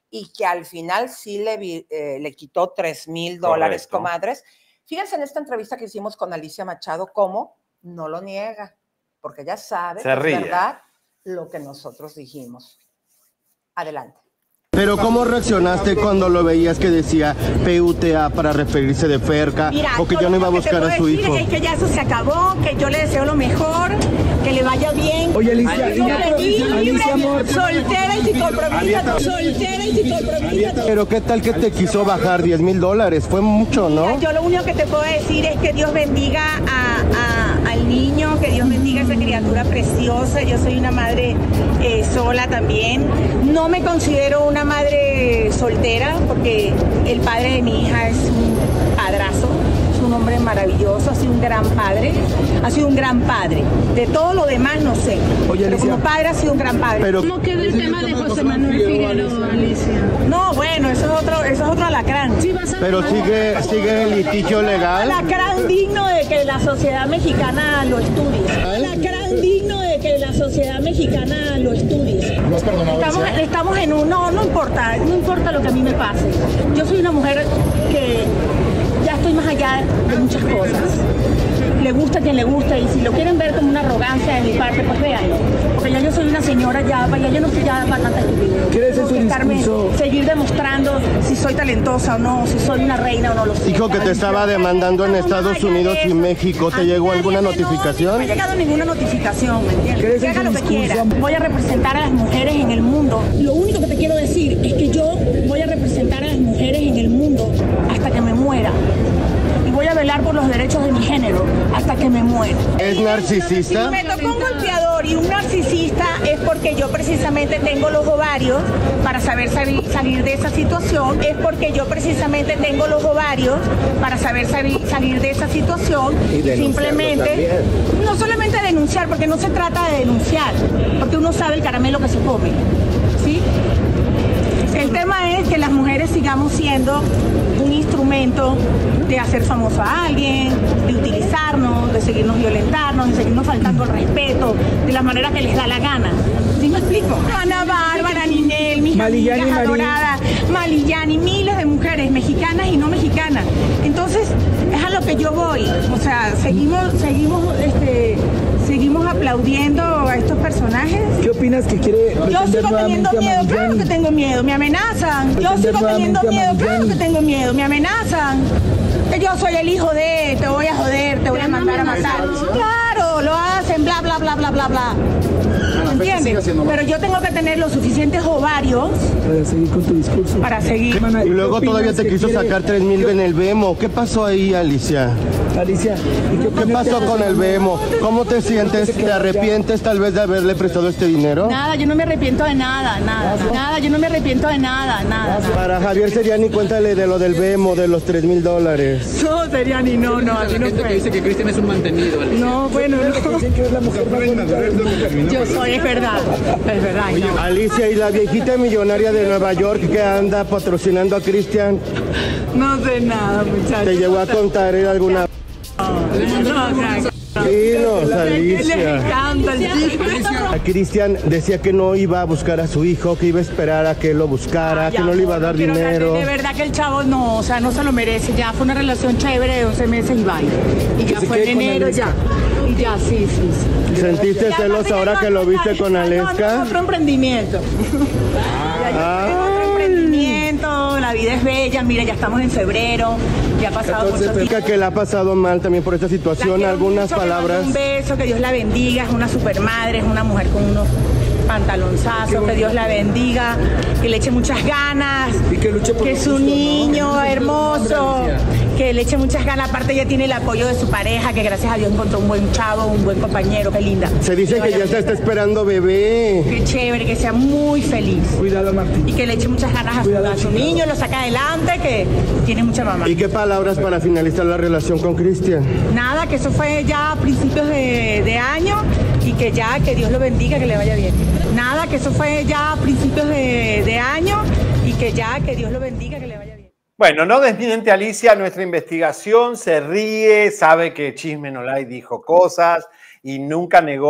y que al final sí le, vi, eh, le quitó tres mil dólares, comadres. Fíjense en esta entrevista que hicimos con Alicia Machado, cómo no lo niega, porque ella sabe Se que ríe. es verdad lo que nosotros dijimos. Adelante. Pero ¿cómo reaccionaste cuando lo veías que decía P U T A para referirse de Ferca? Mira, o que ya no iba a buscar a su hijo. Es que ya eso se acabó, que yo le deseo lo mejor, que le vaya bien. Oye, Alicia, Alicia, Alicia, Alicia, amor. Soltera y sin compromiso. Soltera y sin compromiso. Pero ¿qué tal que te quiso bajar diez mil dólares? Fue mucho, ¿no? Mira, yo lo único que te puedo decir es que Dios bendiga a, a, al niño, que Dios bendiga a esa criatura preciosa. Yo soy una madre eh, sola también. No me considero una madre soltera porque el padre de mi hija es un padrazo, es un hombre maravilloso, ha sido un gran padre, ha sido un gran padre. De todo lo demás no sé, Oye, pero como padre ha sido un gran padre. Pero, ¿cómo queda el tema de José Manuel Figueroa, Alicia? No, bueno, eso es otro, eso es otro alacrán. Sí, pero sigue, sigue el litigio legal. Alacrán digno de que la sociedad mexicana lo estudie. Alacrán digno de que la sociedad mexicana lo estudie. ¿No has perdonado? Estamos, estamos en un... No, no importa, no importa lo que a mí me pase. Yo soy una mujer que ya estoy más allá de muchas cosas. Le gusta a quien le gusta y si lo quieren ver como una arrogancia de mi parte, pues véanlo. Porque ya yo soy una señora, ya, ya yo no estoy ya para tanta estupidez. ¿Quieres Tengo que estarme, seguir demostrando si soy talentosa o no, si soy una reina o no lo soy. Dijo que te estaba demandando en Estados Unidos y México. ¿Te llegó alguna notificación? No me ha llegado ninguna notificación, ¿me entiendes? Que haga lo que quiera. Voy a representar a las mujeres en el mundo. Lo único que te quiero decir es que yo voy a representar a las mujeres en el mundo hasta que me muera. Y voy a velar por los derechos de mi género hasta que me muera. ¿Es narcisista? Si me tocó un golpeador y un narcisista es porque yo precisamente tengo los ovarios para saber salir, salir de esa situación. Es porque yo precisamente tengo los ovarios para saber salir, salir de esa situación. Y simplemente, no solamente denunciar, porque no se trata de denunciar, porque uno sabe el caramelo que se come, ¿sí? El tema es que las mujeres sigamos siendo un instrumento de hacer famoso a alguien, de utilizarnos, de seguirnos violentarnos, de seguirnos faltando el respeto, de la manera que les da la gana. ¿Sí me explico? Ana Bárbara, Ninel, mis Maliyani, amigas adoradas, Maliyani, miles de mujeres mexicanas y no mexicanas. Entonces, es a lo que yo voy. O sea, seguimos, seguimos, este... seguimos aplaudiendo a estos personajes. ¿Qué opinas que quiere Yo sigo teniendo miedo, claro que tengo miedo, me amenazan. Yo sigo teniendo miedo, claro que tengo miedo, me amenazan. Que yo soy el hijo de, te voy a joder, te voy a mandar a matar. Claro, lo hacen, bla, bla, bla, bla, bla, bla. ¿Entiendes? Pero yo tengo que tener los suficientes ovarios para seguir con tu discurso. Para seguir. Y luego todavía te quiso quiere... sacar tres mil en el Vemo. ¿Qué pasó ahí, Alicia? Alicia, ¿y qué, ¿Qué pasó con el Vemo? ¿Cómo te sientes? ¿Te arrepientes tal vez de haberle prestado este dinero? Nada, yo no me arrepiento de nada, nada. Nada, yo no me arrepiento de nada, nada. Para Javier Seriani, cuéntale de lo del Vemo, de los tres mil dólares. No, Seriani, no, no, así no fue. Que dice que Cristian es un mantenido. Alicia. No, bueno, no. Dicen que es la mujer más Yo soy, es verdad, es verdad. No. Alicia, ¿y la viejita millonaria de Nueva York que anda patrocinando a Cristian? No sé nada, muchachos. ¿Te llegó a contar alguna? No, no, Dinos, Alicia. Les encanta el chisme. Cristian decía que no iba a buscar a su hijo, que iba a esperar a que lo buscara, Ah, que ya, no le iba a dar no quiero dinero. hablar de, de verdad que el chavo no, o sea, no se lo merece. Ya fue una relación chévere de once meses y vaya. Y ya fue en enero ya. Y ya, sí, sí, sí. ¿Sentiste Ya, celos aparte ahora no, que lo viste con no, Aleska? No, es otro emprendimiento. Ya, ya Ah. es otro emprendimiento, la vida es bella, mira, ya estamos en febrero, ya ha pasado mucho tiempo. Que le ha pasado mal también por esta situación, algunas mucho, palabras. Un beso, que Dios la bendiga, es una super madre, es una mujer con unos pantalonzazos, que Dios la bendiga, que le eche muchas ganas, y que luche por que lo es un justo, niño ¿no? hermoso, que le eche muchas ganas, aparte ella tiene el apoyo de su pareja, que gracias a Dios encontró un buen chavo, un buen compañero, qué linda. Se dice que ya se está esperando bebé. Qué chévere, que sea muy feliz. Cuídalo, Martín. Y que le eche muchas ganas a su, a su niño, lo saca adelante, que tiene mucha mamá. ¿Y qué palabras para finalizar la relación con Cristian? Nada, que eso fue ya a principios de, de año y que ya, que Dios lo bendiga, que le vaya bien. Nada, que eso fue ya a principios de, de año y que ya, que Dios lo bendiga, que le vaya bien. Bueno, no desmiente Alicia nuestra investigación, se ríe, sabe que Chisme No Like dijo cosas y nunca negó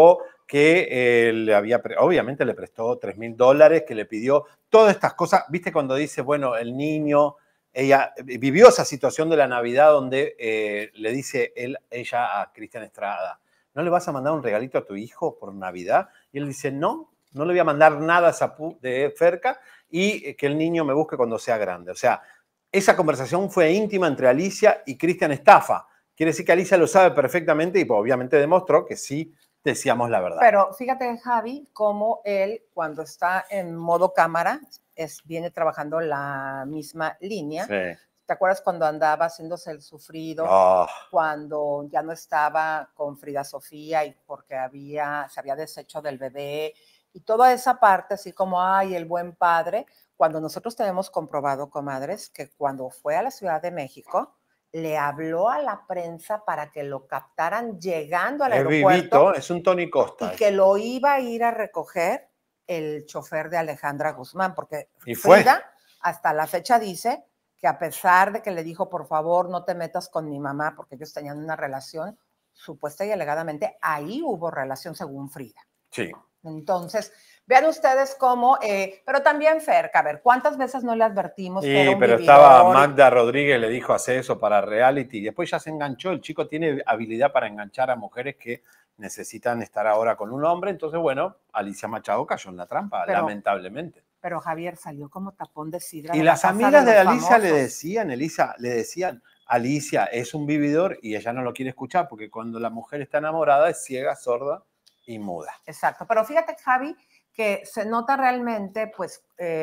que eh, le había, obviamente le prestó tres mil dólares, que le pidió todas estas cosas. ¿Viste cuando dice, bueno, el niño, ella vivió esa situación de la Navidad donde eh, le dice él, ella a Cristian Estrada, ¿no le vas a mandar un regalito a tu hijo por Navidad? Y él dice, no, no le voy a mandar nada a Sapu de Ferca y que el niño me busque cuando sea grande. O sea, esa conversación fue íntima entre Alicia y Cristian Estafa. Quiere decir que Alicia lo sabe perfectamente y pues, obviamente demostró que sí decíamos la verdad. Pero fíjate, Javi, cómo él, cuando está en modo cámara, es, viene trabajando la misma línea. Sí. ¿Te acuerdas cuando andaba haciéndose el sufrido? Oh. Cuando ya no estaba con Frida Sofía y porque había, se había deshecho del bebé y toda esa parte, así como, ay, el buen padre, cuando nosotros tenemos comprobado, comadres, que cuando fue a la Ciudad de México, le habló a la prensa para que lo captaran llegando al Es aeropuerto. vivito, es un Tony Costa. Y que lo iba a ir a recoger el chofer de Alejandra Guzmán, porque Y fue. Frida hasta la fecha dice que a pesar de que le dijo, por favor, no te metas con mi mamá, porque ellos tenían una relación, supuesta y alegadamente, ahí hubo relación según Frida. Sí. Entonces, vean ustedes cómo, eh, pero también Ferca, a ver, ¿cuántas veces no le advertimos Sí, que era un pero vividor? estaba Magda Rodríguez, le dijo, hace eso para reality, y después ya se enganchó, el chico tiene habilidad para enganchar a mujeres que necesitan estar ahora con un hombre, entonces, bueno, Alicia Machado cayó en la trampa, Pero- lamentablemente. Pero Javier salió como tapón de sidra. Y de la las casa amigas de, los Alicia le famosos. decían, Elisa, le decían, Alicia es un vividor y ella no lo quiere escuchar porque cuando la mujer está enamorada es ciega, sorda y muda. Exacto, pero fíjate, Javi, que se nota realmente, pues,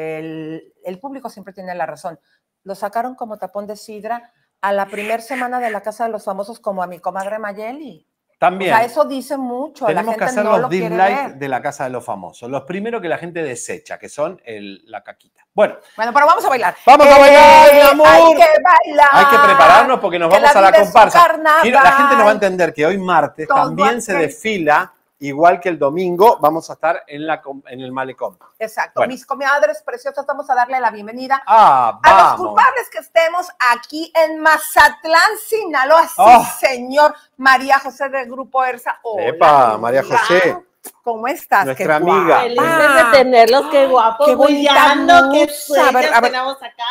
el, el público siempre tiene la razón. Lo sacaron como tapón de sidra a la primera semana de la Casa de los Famosos, como a mi comadre Mayeli. También. O sea, eso dice mucho. Tenemos la que gente hacer no los lo quiere dislikes ver. de la Casa de los Famosos. Los primeros que la gente desecha, que son el, la caquita. Bueno, Bueno, pero vamos a bailar. ¡vamos a bailar, mi Eh, amor! Hay que bailar. hay que prepararnos porque nos Que vamos la a la vida es un comparsa. carnaval. Quiero- la gente nos va a entender que hoy martes Todo también se aquel- desfila, igual que el domingo, vamos a estar en, la, com- en el malecón. Exacto. Bueno. Mis comadres preciosas, vamos a darle la bienvenida Ah, a los vamos. culpables que estemos aquí en Mazatlán, Sinaloa. Sí, Oh. señor. María José del Grupo ERSA. Hola, Epa, María amiga. José. ¿Cómo estás? Nuestra Qué amiga. guapa. Felices de tenerlos, qué guapos, Qué bonita brillando, qué blusa. A ver, sueños a ver. tenemos acá.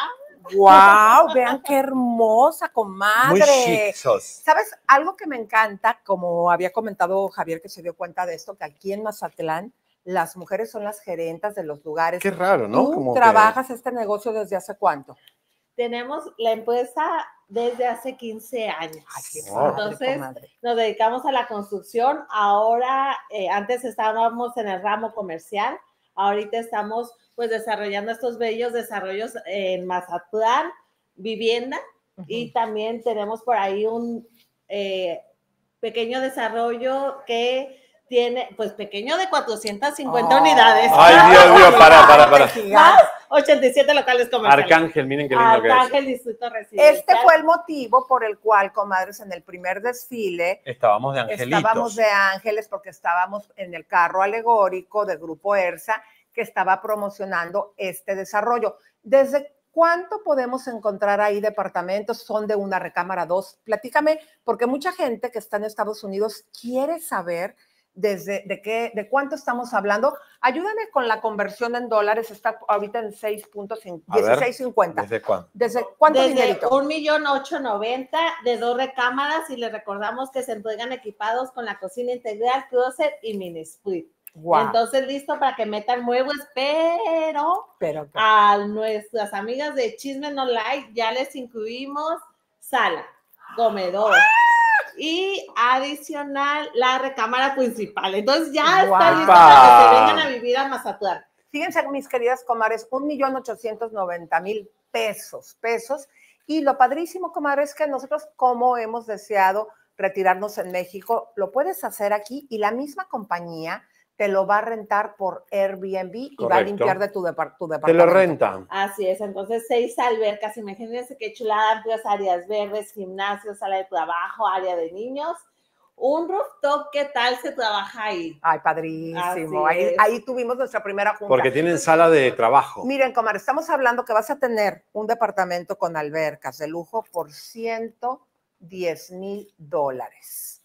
Wow, vean qué hermosa, Muy comadre. chic sos. ¿Sabes? Algo que me encanta, como había comentado Javier, que se dio cuenta de esto, que aquí en Mazatlán las mujeres son las gerentas de los lugares. Qué raro, ¿no? ¿Tú Como que- trabajas este negocio desde hace cuánto? Tenemos la empresa desde hace quince años. qué padre, Entonces, comadre. nos dedicamos a la construcción. Ahora, eh, antes estábamos en el ramo comercial. Ahorita estamos pues desarrollando estos bellos desarrollos en Mazatlán, vivienda, y también tenemos por ahí un eh, pequeño desarrollo que tiene, pues pequeño de cuatrocientas cincuenta Oh. unidades. Ay, Dios mío, para, para, para. Más ochenta y siete locales comerciales. Arcángel, miren qué lindo que es. Arcángel, Distrito Residencial. Este fue el motivo por el cual, comadres, en el primer desfile Estábamos de angelitos. estábamos de ángeles porque estábamos en el carro alegórico del Grupo ERSA que estaba promocionando este desarrollo. ¿Desde cuánto podemos encontrar ahí departamentos? ¿Son de una recámara, dos? Platícame, porque mucha gente que está en Estados Unidos quiere saber desde de qué, de cuánto estamos hablando. Ayúdame con la conversión en dólares, está ahorita en seis punto A ver, dieciséis cincuenta. ¿Desde cuándo? ¿Desde cuánto Desde dinerito? un millón ocho noventa de dos recámaras, y les recordamos que se entregan equipados con la cocina integral, closet y mini split. Guau. Entonces, listo para que metan muebles, pero Pero, a nuestras amigas de Chisme No Like ya les incluimos sala, comedor y adicional la recámara principal. Entonces ya Guau. está listo para que se vengan a vivir a Mazatlán. Fíjense, mis queridas comadres, un millón ochocientos noventa mil pesos, pesos. Y lo padrísimo, comadres, es que nosotros, como hemos deseado retirarnos en México, lo puedes hacer aquí y la misma compañía te lo va a rentar por Airbnb y va a Correcto. limpiar de tu, depar- tu Te departamento. lo rentan. Así es, entonces seis albercas, imagínense qué chulada, amplias áreas verdes, gimnasio, sala de trabajo, área de niños, un rooftop, ¿qué tal se trabaja ahí? Ay, padrísimo. Así Ahí, es. ahí tuvimos nuestra primera junta. Porque tienen sala de trabajo. Miren, comadre, estamos hablando que vas a tener un departamento con albercas de lujo por ciento diez mil dólares.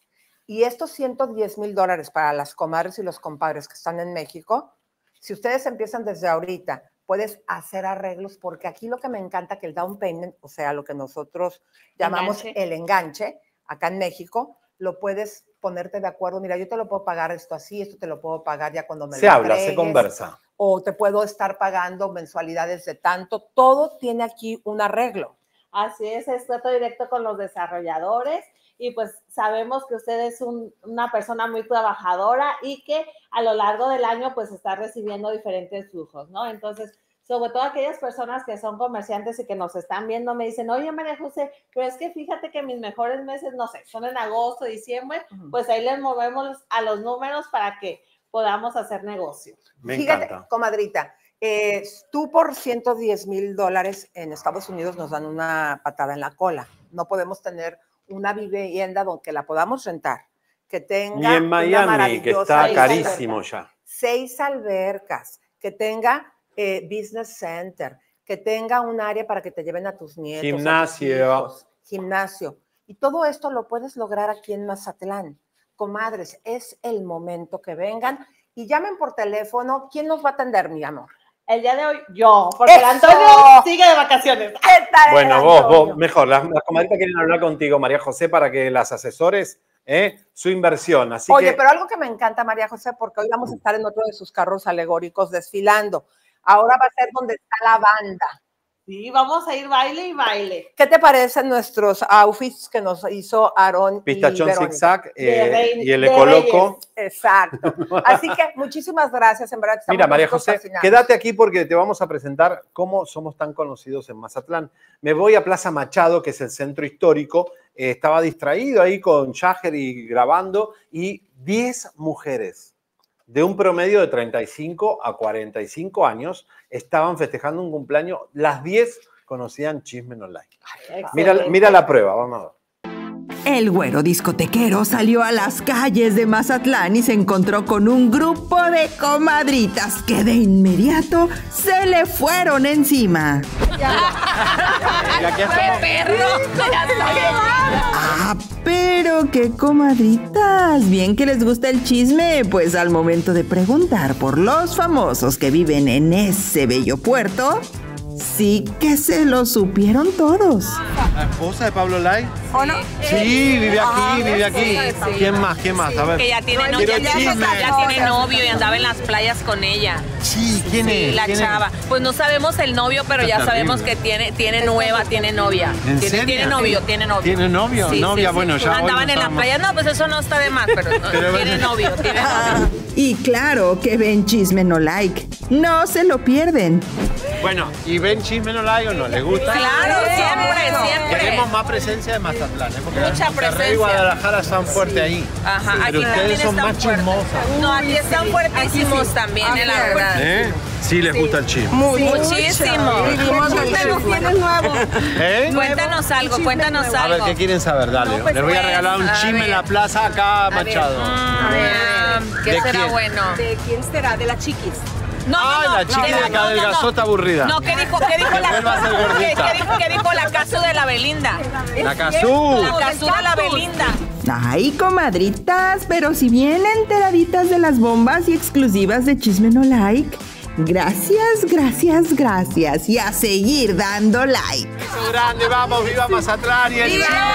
Y estos ciento diez mil dólares para las comadres y los compadres que están en México, si ustedes empiezan desde ahorita, puedes hacer arreglos, porque aquí lo que me encanta que el down payment, o sea, lo que nosotros llamamos Enganche. el enganche, acá en México, lo puedes ponerte de acuerdo. Mira, yo te lo puedo pagar esto así, esto te lo puedo pagar ya cuando me Se lo habla, se entregues, conversa. o te puedo estar pagando mensualidades de tanto. Todo tiene aquí un arreglo. Así es, es trato directo con los desarrolladores y pues sabemos que usted es un- una persona muy trabajadora y que a lo largo del año pues está recibiendo diferentes flujos, ¿no? Entonces, sobre todo aquellas personas que son comerciantes y que nos están viendo, me dicen, oye, María José, pero es que fíjate que mis mejores meses, no sé, son en agosto, diciembre, pues ahí les movemos a los números para que podamos hacer negocio. Me Fíjate, encanta. comadrita, eh, tú por ciento diez mil dólares en Estados Unidos nos dan una patada en la cola. No podemos tener una vivienda donde la podamos rentar, que tenga Y en una Miami, que maravillosa está seis carísimo albercas, ya. seis albercas, que tenga eh, business center, que tenga un área para que te lleven a tus nietos, a tus Gimnasio. hijos, gimnasio. Y todo esto lo puedes lograr aquí en Mazatlán. Comadres, es el momento que vengan y llamen por teléfono. ¿Quién nos va a atender, mi amor? El día de hoy, yo, porque el ¡Eso! Antonio sigue de vacaciones. ¿Qué tal, Bueno, vos, Antonio? vos, mejor. Las, las comadritas quieren hablar contigo, María José, para que las asesores ¿eh? su inversión. Así Oye, que, pero algo que me encanta, María José, porque hoy vamos a estar en otro de sus carros alegóricos desfilando. Ahora va a ser donde está la banda. Sí, vamos a ir baile y baile. ¿Qué te parecen nuestros outfits que nos hizo Aarón Pistachón y Verónica? zigzag eh, De rey- y el de Ecoloco. Reyes. Exacto. Así que muchísimas gracias, en verdad. estamos Mira, María nosotros José, fascinados. quédate aquí porque te vamos a presentar cómo somos tan conocidos en Mazatlán. Me voy a Plaza Machado, que es el centro histórico. Eh, estaba distraído ahí con Shaher y grabando, y diez mujeres de un promedio de treinta y cinco a cuarenta y cinco años estaban festejando un cumpleaños. Las diez conocían Chisme No Like. Mira, mira la prueba, vamos a ver. El güero discotequero salió a las calles de Mazatlán y se encontró con un grupo de comadritas que de inmediato se le fueron encima. Ah, pero qué comadritas, bien que les gusta el chisme, pues al momento de preguntar por los famosos que viven en ese bello puerto, sí que se lo supieron todos. ¿La esposa de Pablo Lai? ¿O no? Sí, vive aquí, Ah, vive aquí. sí, sí. ¿Quién más? ¿Quién más? A ver. Que ya tiene, no, Quiero ya, ya- chisme. ya tiene novio y andaba en las playas con ella. Sí, ¿quién Sí, es? la ¿Quién es? chava. Pues no sabemos el novio, pero ya Está sabemos terrible. que tiene, tiene nueva, tiene novia. ¿En tiene, serio? tiene novio, tiene novio. ¿Tiene novio? Sí, Novia, sí, sí. bueno, ya hoy Andaban no en la estamos- playa, no, pues eso no está de más, pero, no, Pero tiene bueno. novio, tiene novio. Y claro que ven Chisme No Like, no se lo pierden. Bueno, ¿y ven Chisme No Like o no? ¿Les gusta? Claro, siempre, siempre. Queremos más presencia de Mazatlán, ¿eh? Porque Mucha Monterrey y presencia. Guadalajara están fuertes ahí. Ajá, Pero aquí ustedes también son están más fuertes. chismosas. No, aquí están fuertísimos también, eh, la verdad. ¿Eh? Sí les gusta el chisme. Muchísimo. Cuéntanos, tienes nuevo. ¿Eh? Cuéntanos algo, cuéntanos A ver, algo. ¿qué quieren saber? Dale. No, pues, Les voy a pues, regalar un a chisme ver. en la plaza acá, A ver. Machado. A ver, ¿qué ¿De será quién? bueno? ¿De quién será? ¿De la chiquis? No, Ay, no, la no, chica de de acá no, del no, no. gasota aburrida. No, ¿qué dijo, qué dijo Que la vuelva a ser ¿qué, gordita. qué dijo, qué dijo la Casu de la Belinda? La Cazú. La Casu de la Belinda. Ay, comadritas, pero si bien enteraditas de las bombas y exclusivas de Chisme No Like, gracias, gracias, gracias. Y a seguir dando like. Beso grande, vamos, viva Mazatlán y el ¡Viva! chisme.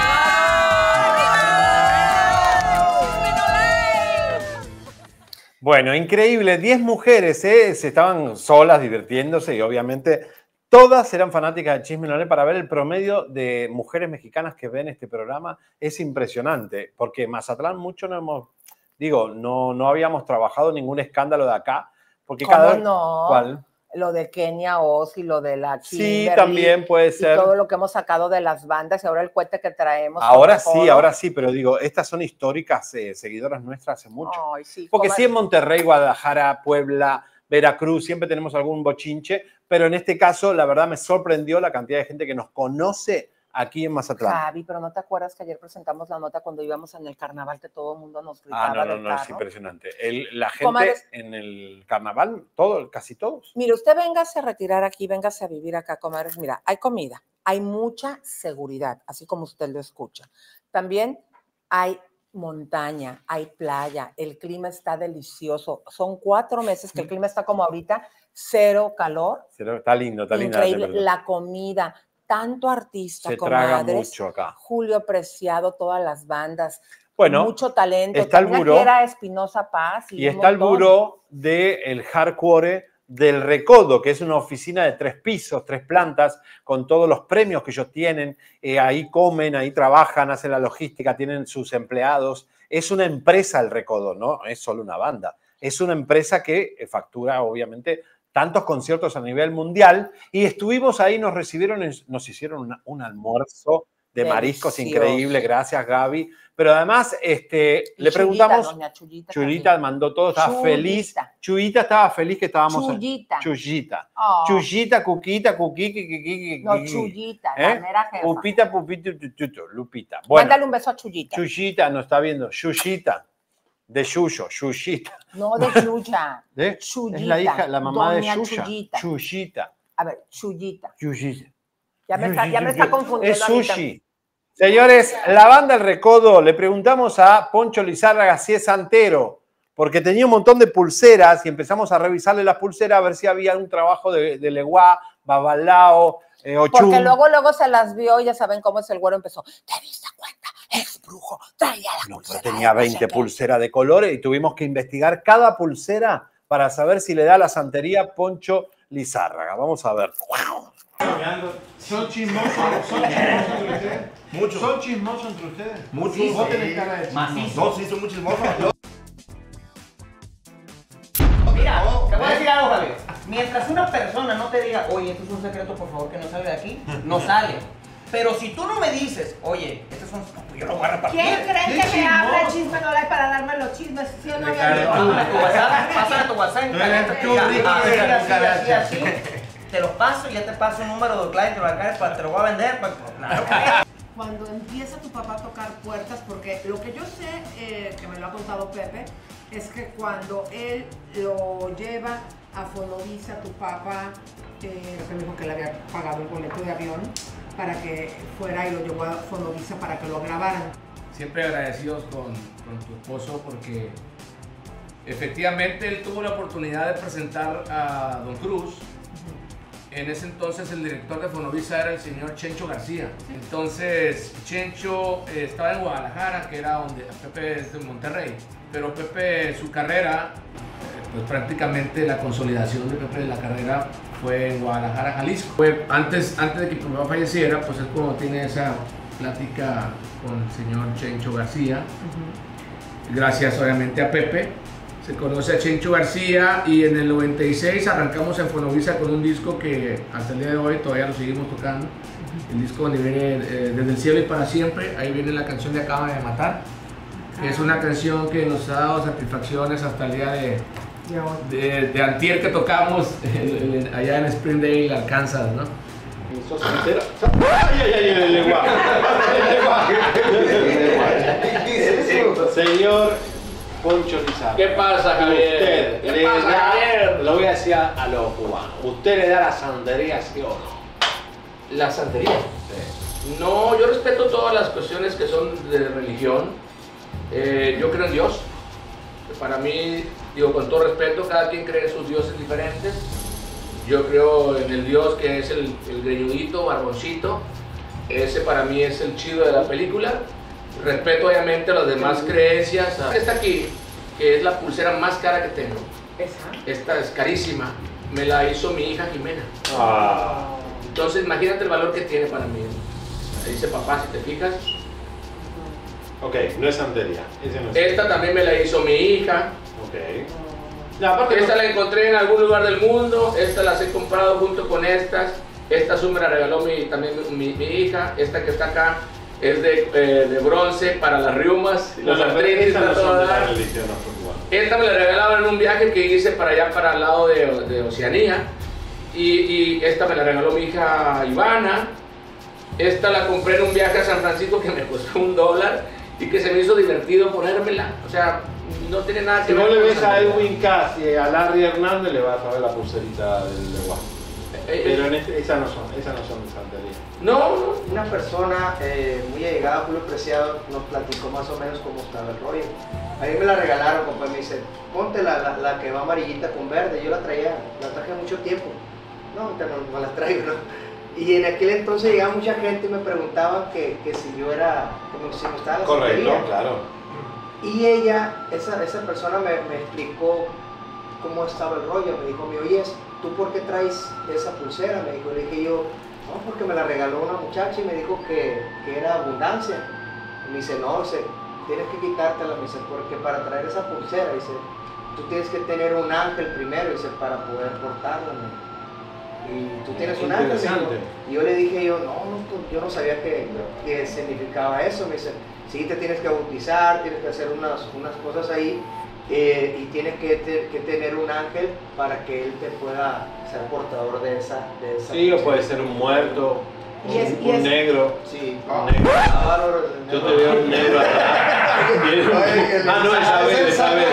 Bueno, increíble, diez mujeres ¿eh? se estaban solas divirtiéndose y obviamente todas eran fanáticas de Chisme No Like. Para ver el promedio de mujeres mexicanas que ven este programa es impresionante, porque Mazatlán mucho no hemos, digo, no, no habíamos trabajado ningún escándalo de acá, porque ¿Cómo cada vez... no? ¿Cuál? Lo de Kenia Oz y lo de la Sí, Kimberly, también puede y ser. todo lo que hemos sacado de las bandas y ahora el cohete que traemos. Ahora con sí, todo. ahora sí, pero digo, estas son históricas eh, seguidoras nuestras hace mucho. Ay, sí, Porque comadre. sí en Monterrey, Guadalajara, Puebla, Veracruz, siempre tenemos algún bochinche, pero en este caso, la verdad, me sorprendió la cantidad de gente que nos conoce aquí en Mazatlán. Javi, pero ¿no te acuerdas que ayer presentamos la nota cuando íbamos en el carnaval que todo el mundo nos gritaba Ah, no, no, del no, es carro? impresionante. El- la gente Comadres. en el carnaval, todo, casi todos. Mire, usted véngase a retirar aquí, véngase a vivir acá, comadres. Mira, hay comida, hay mucha seguridad, así como usted lo escucha. También hay montaña, hay playa, el clima está delicioso. Son cuatro meses que el clima está como ahorita, cero calor. Cero, está lindo, está lindo. Increíble, la comida, tanto artista, se traga comadres, mucho acá. Julio Preciado, todas las bandas, bueno, mucho talento. Está el buró, era Espinosa Paz. Y, y está el buró del hardcore del Recodo, que es una oficina de tres pisos, tres plantas, con todos los premios que ellos tienen. Eh, ahí comen, ahí trabajan, hacen la logística, tienen sus empleados. Es una empresa el Recodo, no es solo una banda. Es una empresa que factura, obviamente, tantos conciertos a nivel mundial. Y estuvimos ahí, nos recibieron, nos hicieron una, un almuerzo de delicioso. Mariscos increíble. Gracias, Gaby. Pero además, este, le preguntamos, Doña Chuyita, Chuyita mandó todo, estaba Chuyita. feliz. Chuyita estaba feliz que estábamos. Chuyita. Chuyita. Oh. Chuyita, Cuquita, Cuquiqui, No, Chuyita, ¿Eh? la mera jefa. Pupita, Pupita, Tututu, Lupita. Bueno, mándale un beso a Chuyita. Chuyita nos está viendo. Chuyita. De Yuyo, Chuyita. No, de Yuya. ¿Eh? Chuyita. Es la hija, la mamá Doña de Yuya. Chuyita. Chuyita. A ver, Chuyita. Chuyita. Ya me está, ya me está confundiendo. Es sushi. Señores, la banda El Recodo, le preguntamos a Poncho Lizárraga si es santero, porque tenía un montón de pulseras y empezamos a revisarle las pulseras a ver si había un trabajo de, de leguá, babalao, eh, ochum. Porque luego, luego se las vio, ya saben cómo es el güero, empezó, ¿te diste cuenta? Es brujo, traía la no, pulsera. Tenía veinte pulseras de colores y tuvimos que investigar cada pulsera para saber si le da la santería Poncho Lizárraga. Vamos a ver. ¿Son chismosos? ¿Son chismosos entre ustedes? Muchos. ¿Son chismosos entre ustedes? Muchos. Vos tenés cara de chismoso. No, sí, son muy chismosos. Mira, te voy a decir algo, Javier. Mientras una persona no te diga, oye, esto es un secreto, por favor, que no salga de aquí, no sale. Pero si tú no me dices, oye, estos son... Yo lo voy a repartir. ¿Quién creen que me habla de chisme no hay para darme los chismes? ¿Sí o no? Pásame tu WhatsApp, pásame tu WhatsApp en caliente. Así, te los paso y ya te paso un número de cliente bancario para te lo voy a vender. Pues, claro que Cuando empieza tu papá a tocar puertas, porque lo que yo sé, eh, que me lo ha contado Pepe, es que cuando él lo lleva a Fonovisa, tu papá, eh, lo que me dijo que le había pagado el boleto de avión para que fuera y lo llevó a Fonovisa para que lo grabaran. Siempre agradecidos con, con tu esposo porque efectivamente él tuvo la oportunidad de presentar a Don Cruz. En ese entonces el director de Fonovisa era el señor Chencho García. Entonces Chencho eh, estaba en Guadalajara, que era donde Pepe es de Monterrey. Pero Pepe, su carrera, eh, pues prácticamente la consolidación de Pepe de la carrera fue en Guadalajara, Jalisco. Fue antes, antes de que mi papá falleciera, pues es como tiene esa plática con el señor Chencho García. Uh-huh. Gracias obviamente a Pepe. Se conoce a Chencho García y en el noventa y seis arrancamos en Fonovisa con un disco que hasta el día de hoy todavía lo seguimos tocando. El disco donde viene eh, Desde el cielo y para siempre, ahí viene la canción de Acaba de matar, que es una canción que nos ha dado satisfacciones hasta el día de, de, de antier que tocamos el, el, allá en Springdale, Arkansas, ¿no? ¿Sos soltero? ¡Ay, ay, ay, el lenguaje! Señor Poncho Lizárraga. ¿Qué pasa, Javier? Usted ¿Qué le pasa, da, Javier? Lo voy a decir a los cubanos. ¿Usted le da la santería, sí o no? ¿La santería? Sí. No, yo respeto todas las cuestiones que son de religión. Eh, yo creo en Dios. Para mí, digo, con todo respeto, cada quien cree en sus dioses diferentes. Yo creo en el Dios que es el, el greñudito, barboncito. Ese para mí es el chido de la película. Respeto obviamente a las demás creencias. Esta aquí, que es la pulsera más cara que tengo. Esta es carísima. Me la hizo mi hija Jimena. Ah. Entonces imagínate el valor que tiene para mí. Ahí dice papá, si te fijas. Ok, no es santería. Ese no es. Esta también me la hizo mi hija. Ok. No, aparte esta no... la encontré en algún lugar del mundo. Esta las he comprado junto con estas. Esta azul me la regaló mi, también mi, mi hija. Esta que está acá es de, eh, de bronce para las riumas. No, las no, artritis, esta no la son de toda. la religión, no son igual. Esta me la regalaron en un viaje que hice para allá, para el lado de, de Oceanía. Y, y esta me la regaló mi hija Ivana. Esta la compré en un viaje a San Francisco que me costó un dólar y que se me hizo divertido ponérmela. O sea, no tiene nada que si ver. Si no le con ves a Edwin Cass y a Larry Hernández, le vas a ver la pulserita del lenguaje. Pero en este, esas no son, esas no son de santería. No, una persona eh, muy allegada a Julio Preciado nos platicó más o menos cómo estaba el rollo. A mí me la regalaron, compa, me dice, ponte la, la, la que va amarillita con verde. Yo la traía, la traje mucho tiempo. No, ahorita no, no la traigo, ¿no? Y en aquel entonces llegaba mucha gente y me preguntaban que, que si yo era, como si me gustaba la Correcto, santería. claro. Y ella, esa, esa persona me, me explicó cómo estaba el rollo. Me dijo, me oyes, ¿tú por qué traes esa pulsera? Me dijo, le dije yo, no, porque me la regaló una muchacha y me dijo que, que era abundancia. Y me dice, no, dice, tienes que quitártela, me dice, porque para traer esa pulsera, dice, tú tienes que tener un ángel primero, dice, para poder portarla. ¿No? Y tú tienes un ángel, Interesante. y yo le dije yo, no, no, yo no sabía que, que significaba eso. Me dice, sí, te tienes que bautizar, tienes que hacer unas, unas cosas ahí, eh, y tienes que, te, que tener un ángel para que él te pueda ser portador de esa, de esa Sí, o puede ser un muerto, un, Y es- y un es- negro. Sí. Un negro. Yo te veo un negro atrás. Ah, no, esa vez, esa vez.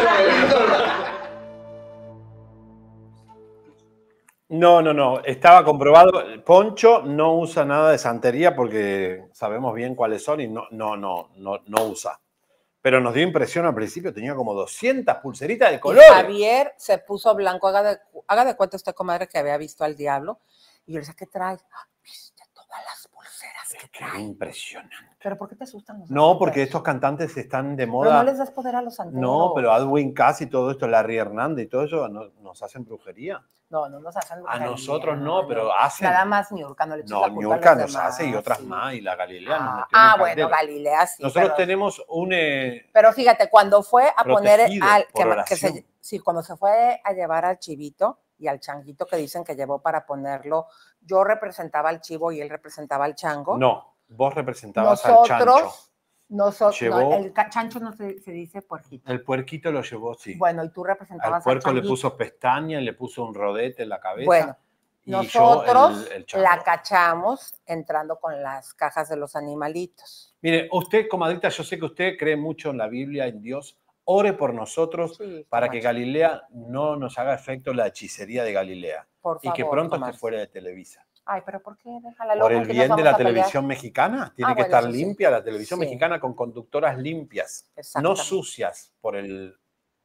No, no, no. Estaba comprobado. Poncho no usa nada de santería porque sabemos bien cuáles son y no, no, no, no, no usa. Pero nos dio impresión al principio, tenía como doscientas pulseritas de Y colores. Javier se puso blanco. Haga de, haga de cuenta usted, comadre, que había visto al diablo. Y yo le decía, ¿qué traes? Ah, ¿viste todas las pulseras que Qué trae? impresionante. ¿Pero por qué te asustan los No, porque estos cantantes están de Pero moda. no les des poder a los santeros. No, pero Edwin Cass y todo esto, Larry Hernández y todo eso, no- nos hacen brujería. No, no nos hacen A brujería, nosotros no, pero hacen. Nada más Niurka, no le eches No, la culpa Niurka a los nos demás, hace y otras sí. más, y la Galilea nos Ah, metió en ah, el bueno, caldero. Galilea sí. Nosotros pero, tenemos un... eh, pero fíjate, cuando fue a poner protegido al... por Que, que se, oración. sí, cuando se fue a llevar al chivito y al changuito que dicen que llevó para ponerlo, yo representaba al chivo y él representaba al chango. No, vos representabas al chancho. Nosotros... Nosotros, Llevó- no, el ca- chancho no se, se dice puerquito. El puerquito lo llevó, sí. Bueno, y tú representabas Al puerco al le changuito. puso pestaña, le puso un rodete en la cabeza. Bueno, y nosotros yo el, el chango. la cachamos entrando con las cajas de los animalitos. Mire, usted, comadrita, yo sé que usted cree mucho en la Biblia, en Dios. Ore por nosotros Sí, para comadre. que Galilea no nos haga efecto la hechicería de Galilea. Por y que favor, pronto comadre. esté fuera de Televisa. Ay, pero ¿por qué? Déjala Por loca, el ¿con quién bien nos de vamos la a pelear? televisión mexicana. Tiene Ah, que bueno, estar eso sí. limpia la televisión Sí. mexicana con conductoras limpias, no Exactamente. sucias por el...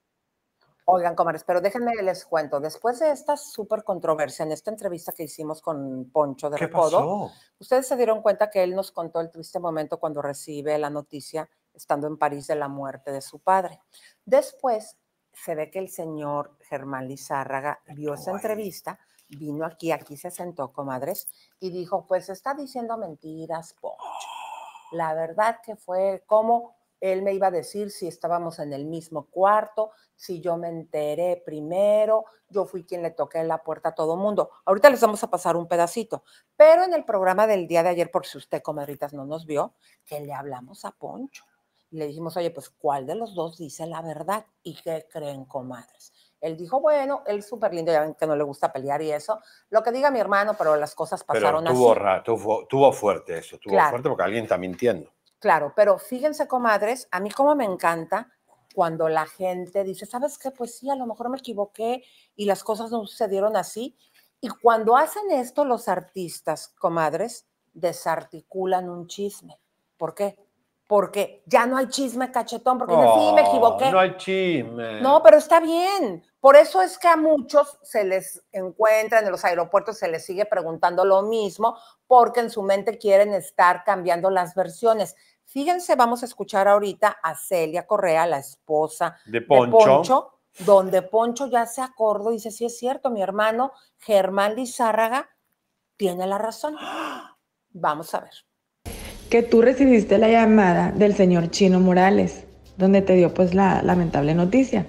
Oigan, comadres, pero déjenme les cuento. Después de esta súper controversia en esta entrevista que hicimos con Poncho de ¿Qué Recodo, pasó? ustedes se dieron cuenta que él nos contó el triste momento cuando recibe la noticia, estando en París, de la muerte de su padre. Después se ve que el señor Germán Lizárraga vio esa entrevista, vino aquí, aquí se sentó, comadres, y dijo, pues está diciendo mentiras, Poncho. La verdad que fue como él me iba a decir si estábamos en el mismo cuarto, si yo me enteré primero, yo fui quien le toqué la puerta a todo mundo. Ahorita les vamos a pasar un pedacito, pero en el programa del día de ayer, por si usted, comadritas, no nos vio, que le hablamos a Poncho. Y le dijimos, oye, pues, ¿cuál de los dos dice la verdad? ¿Y qué creen, comadres? Él dijo, bueno, él súper lindo, ya ven que no le gusta pelear y eso. Lo que diga mi hermano, pero las cosas Pero pasaron tuvo, así. ra- tuvo, tuvo fuerte eso, tuvo Claro. fuerte porque alguien está mintiendo. Claro, pero fíjense, comadres, a mí como me encanta cuando la gente dice, ¿sabes qué? Pues sí, a lo mejor me equivoqué y las cosas no sucedieron así. Y cuando hacen esto los artistas, comadres, desarticulan un chisme. ¿Por qué? Porque ya no hay chisme cachetón, porque dicen, sí, me equivoqué. No hay chisme. No, pero está bien. Por eso es que a muchos se les encuentra en los aeropuertos, se les sigue preguntando lo mismo, porque en su mente quieren estar cambiando las versiones. Fíjense, vamos a escuchar ahorita a Celia Correa, la esposa De Poncho. donde Poncho ya se acordó y dice, sí es cierto, mi hermano Germán Lizárraga tiene la razón. Vamos a ver. Que tú recibiste la llamada del señor Chino Morales, donde te dio pues la lamentable noticia.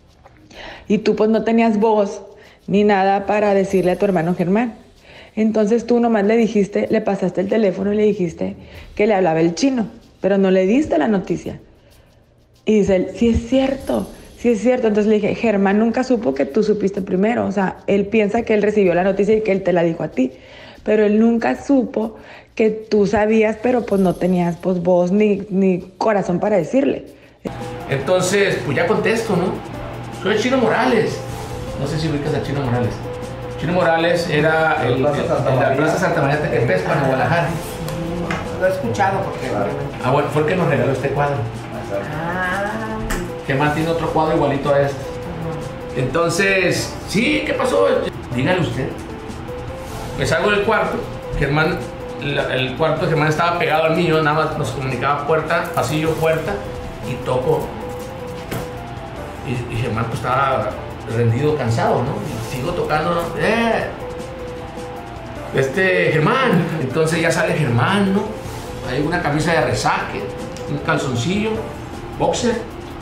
Y tú pues no tenías voz ni nada para decirle a tu hermano Germán. Entonces tú nomás le dijiste, le pasaste el teléfono y le dijiste que le hablaba el chino, pero no le diste la noticia. Y dice él, sí es cierto, sí es cierto. Entonces le dije, Germán nunca supo que tú supiste primero. O sea, él piensa que él recibió la noticia y que él te la dijo a ti. Pero él nunca supo que tú sabías, pero pues no tenías pues voz ni, ni corazón para decirle. Entonces, pues ya contesto, ¿no? Soy Chino Morales. No sé si ubicas a Chino Morales. Chino Morales era el, el, el, el, la Plaza Santa María Tequepespa en Guadalajara. Lo he escuchado porque... Ah, bueno, fue el que nos regaló este cuadro. Ah. Germán tiene otro cuadro igualito a este. Entonces, sí, ¿qué pasó? Dígale usted. Me salgo del cuarto. Germán, el, el cuarto de Germán estaba pegado al mío, nada más nos comunicaba puerta, pasillo, puerta, y toco. Y, y Germán pues estaba rendido, cansado, ¿no? Y sigo tocando, ¡eh! Este, Germán. Entonces ya sale Germán, ¿no? Hay una camisa de resaque, un calzoncillo, boxer.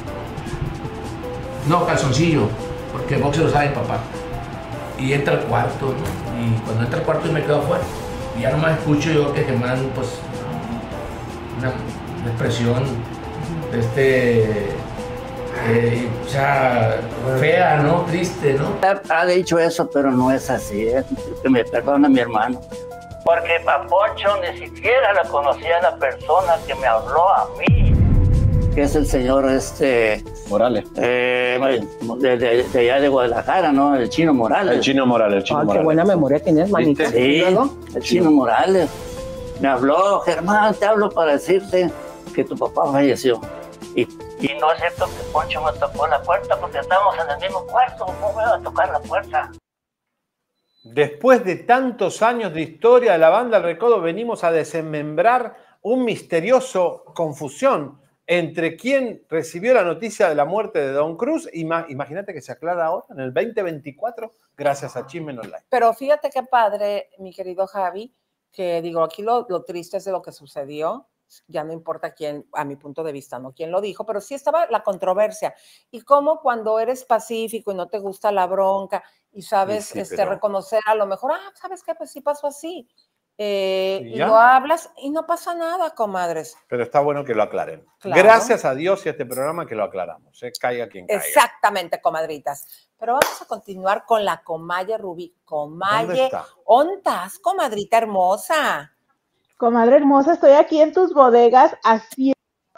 No, calzoncillo, porque boxer lo sabe mi papá. Y entra al cuarto, ¿no? Y cuando entra al cuarto yo me quedo afuera. Y ya nomás escucho yo que Germán, pues, una, una expresión, este, eh, o sea, fea, ¿no? Triste, ¿no? Ha dicho eso, pero no es así, ¿eh? Que me perdone mi hermano. Porque Papocho ni siquiera lo conocía la persona que me habló a mí, que es el señor este Morales. Eh, de, de, de allá de Guadalajara, ¿no? El Chino Morales. El Chino Morales, el Chino ah, Morales. Qué buena memoria tienes, manita. Sí, el Chino Morales. Me habló, Germán, te hablo para decirte que tu papá falleció. Y, y no es cierto que Poncho me tocó la puerta porque estamos en el mismo cuarto. ¿Cómo me va a tocar la puerta? Después de tantos años de historia de la banda El Recodo, venimos a desmembrar un misterioso confusión entre quién recibió la noticia de la muerte de Don Cruz. Imagínate que se aclara ahora, en el veinte veinticuatro, gracias a Chismen Online. Pero fíjate qué padre, mi querido Javi, que digo, aquí lo, lo triste es de lo que sucedió. Ya no importa quién, a mi punto de vista, no quién lo dijo, pero sí estaba la controversia. Y cómo cuando eres pacífico y no te gusta la bronca y sabes sí, sí, este, pero... reconocer a lo mejor, ah, ¿sabes qué? Pues sí pasó así. Eh, y, y lo hablas y no pasa nada, comadres. Pero está bueno que lo aclaren. Claro. Gracias a Dios y a este programa que lo aclaramos. ¿eh? Caiga quien caiga. Exactamente, comadritas. Pero vamos a continuar con la Comaye Rubí. Comaye, ¿ontas, comadrita hermosa? Comadre hermosa, estoy aquí en tus bodegas haciendo...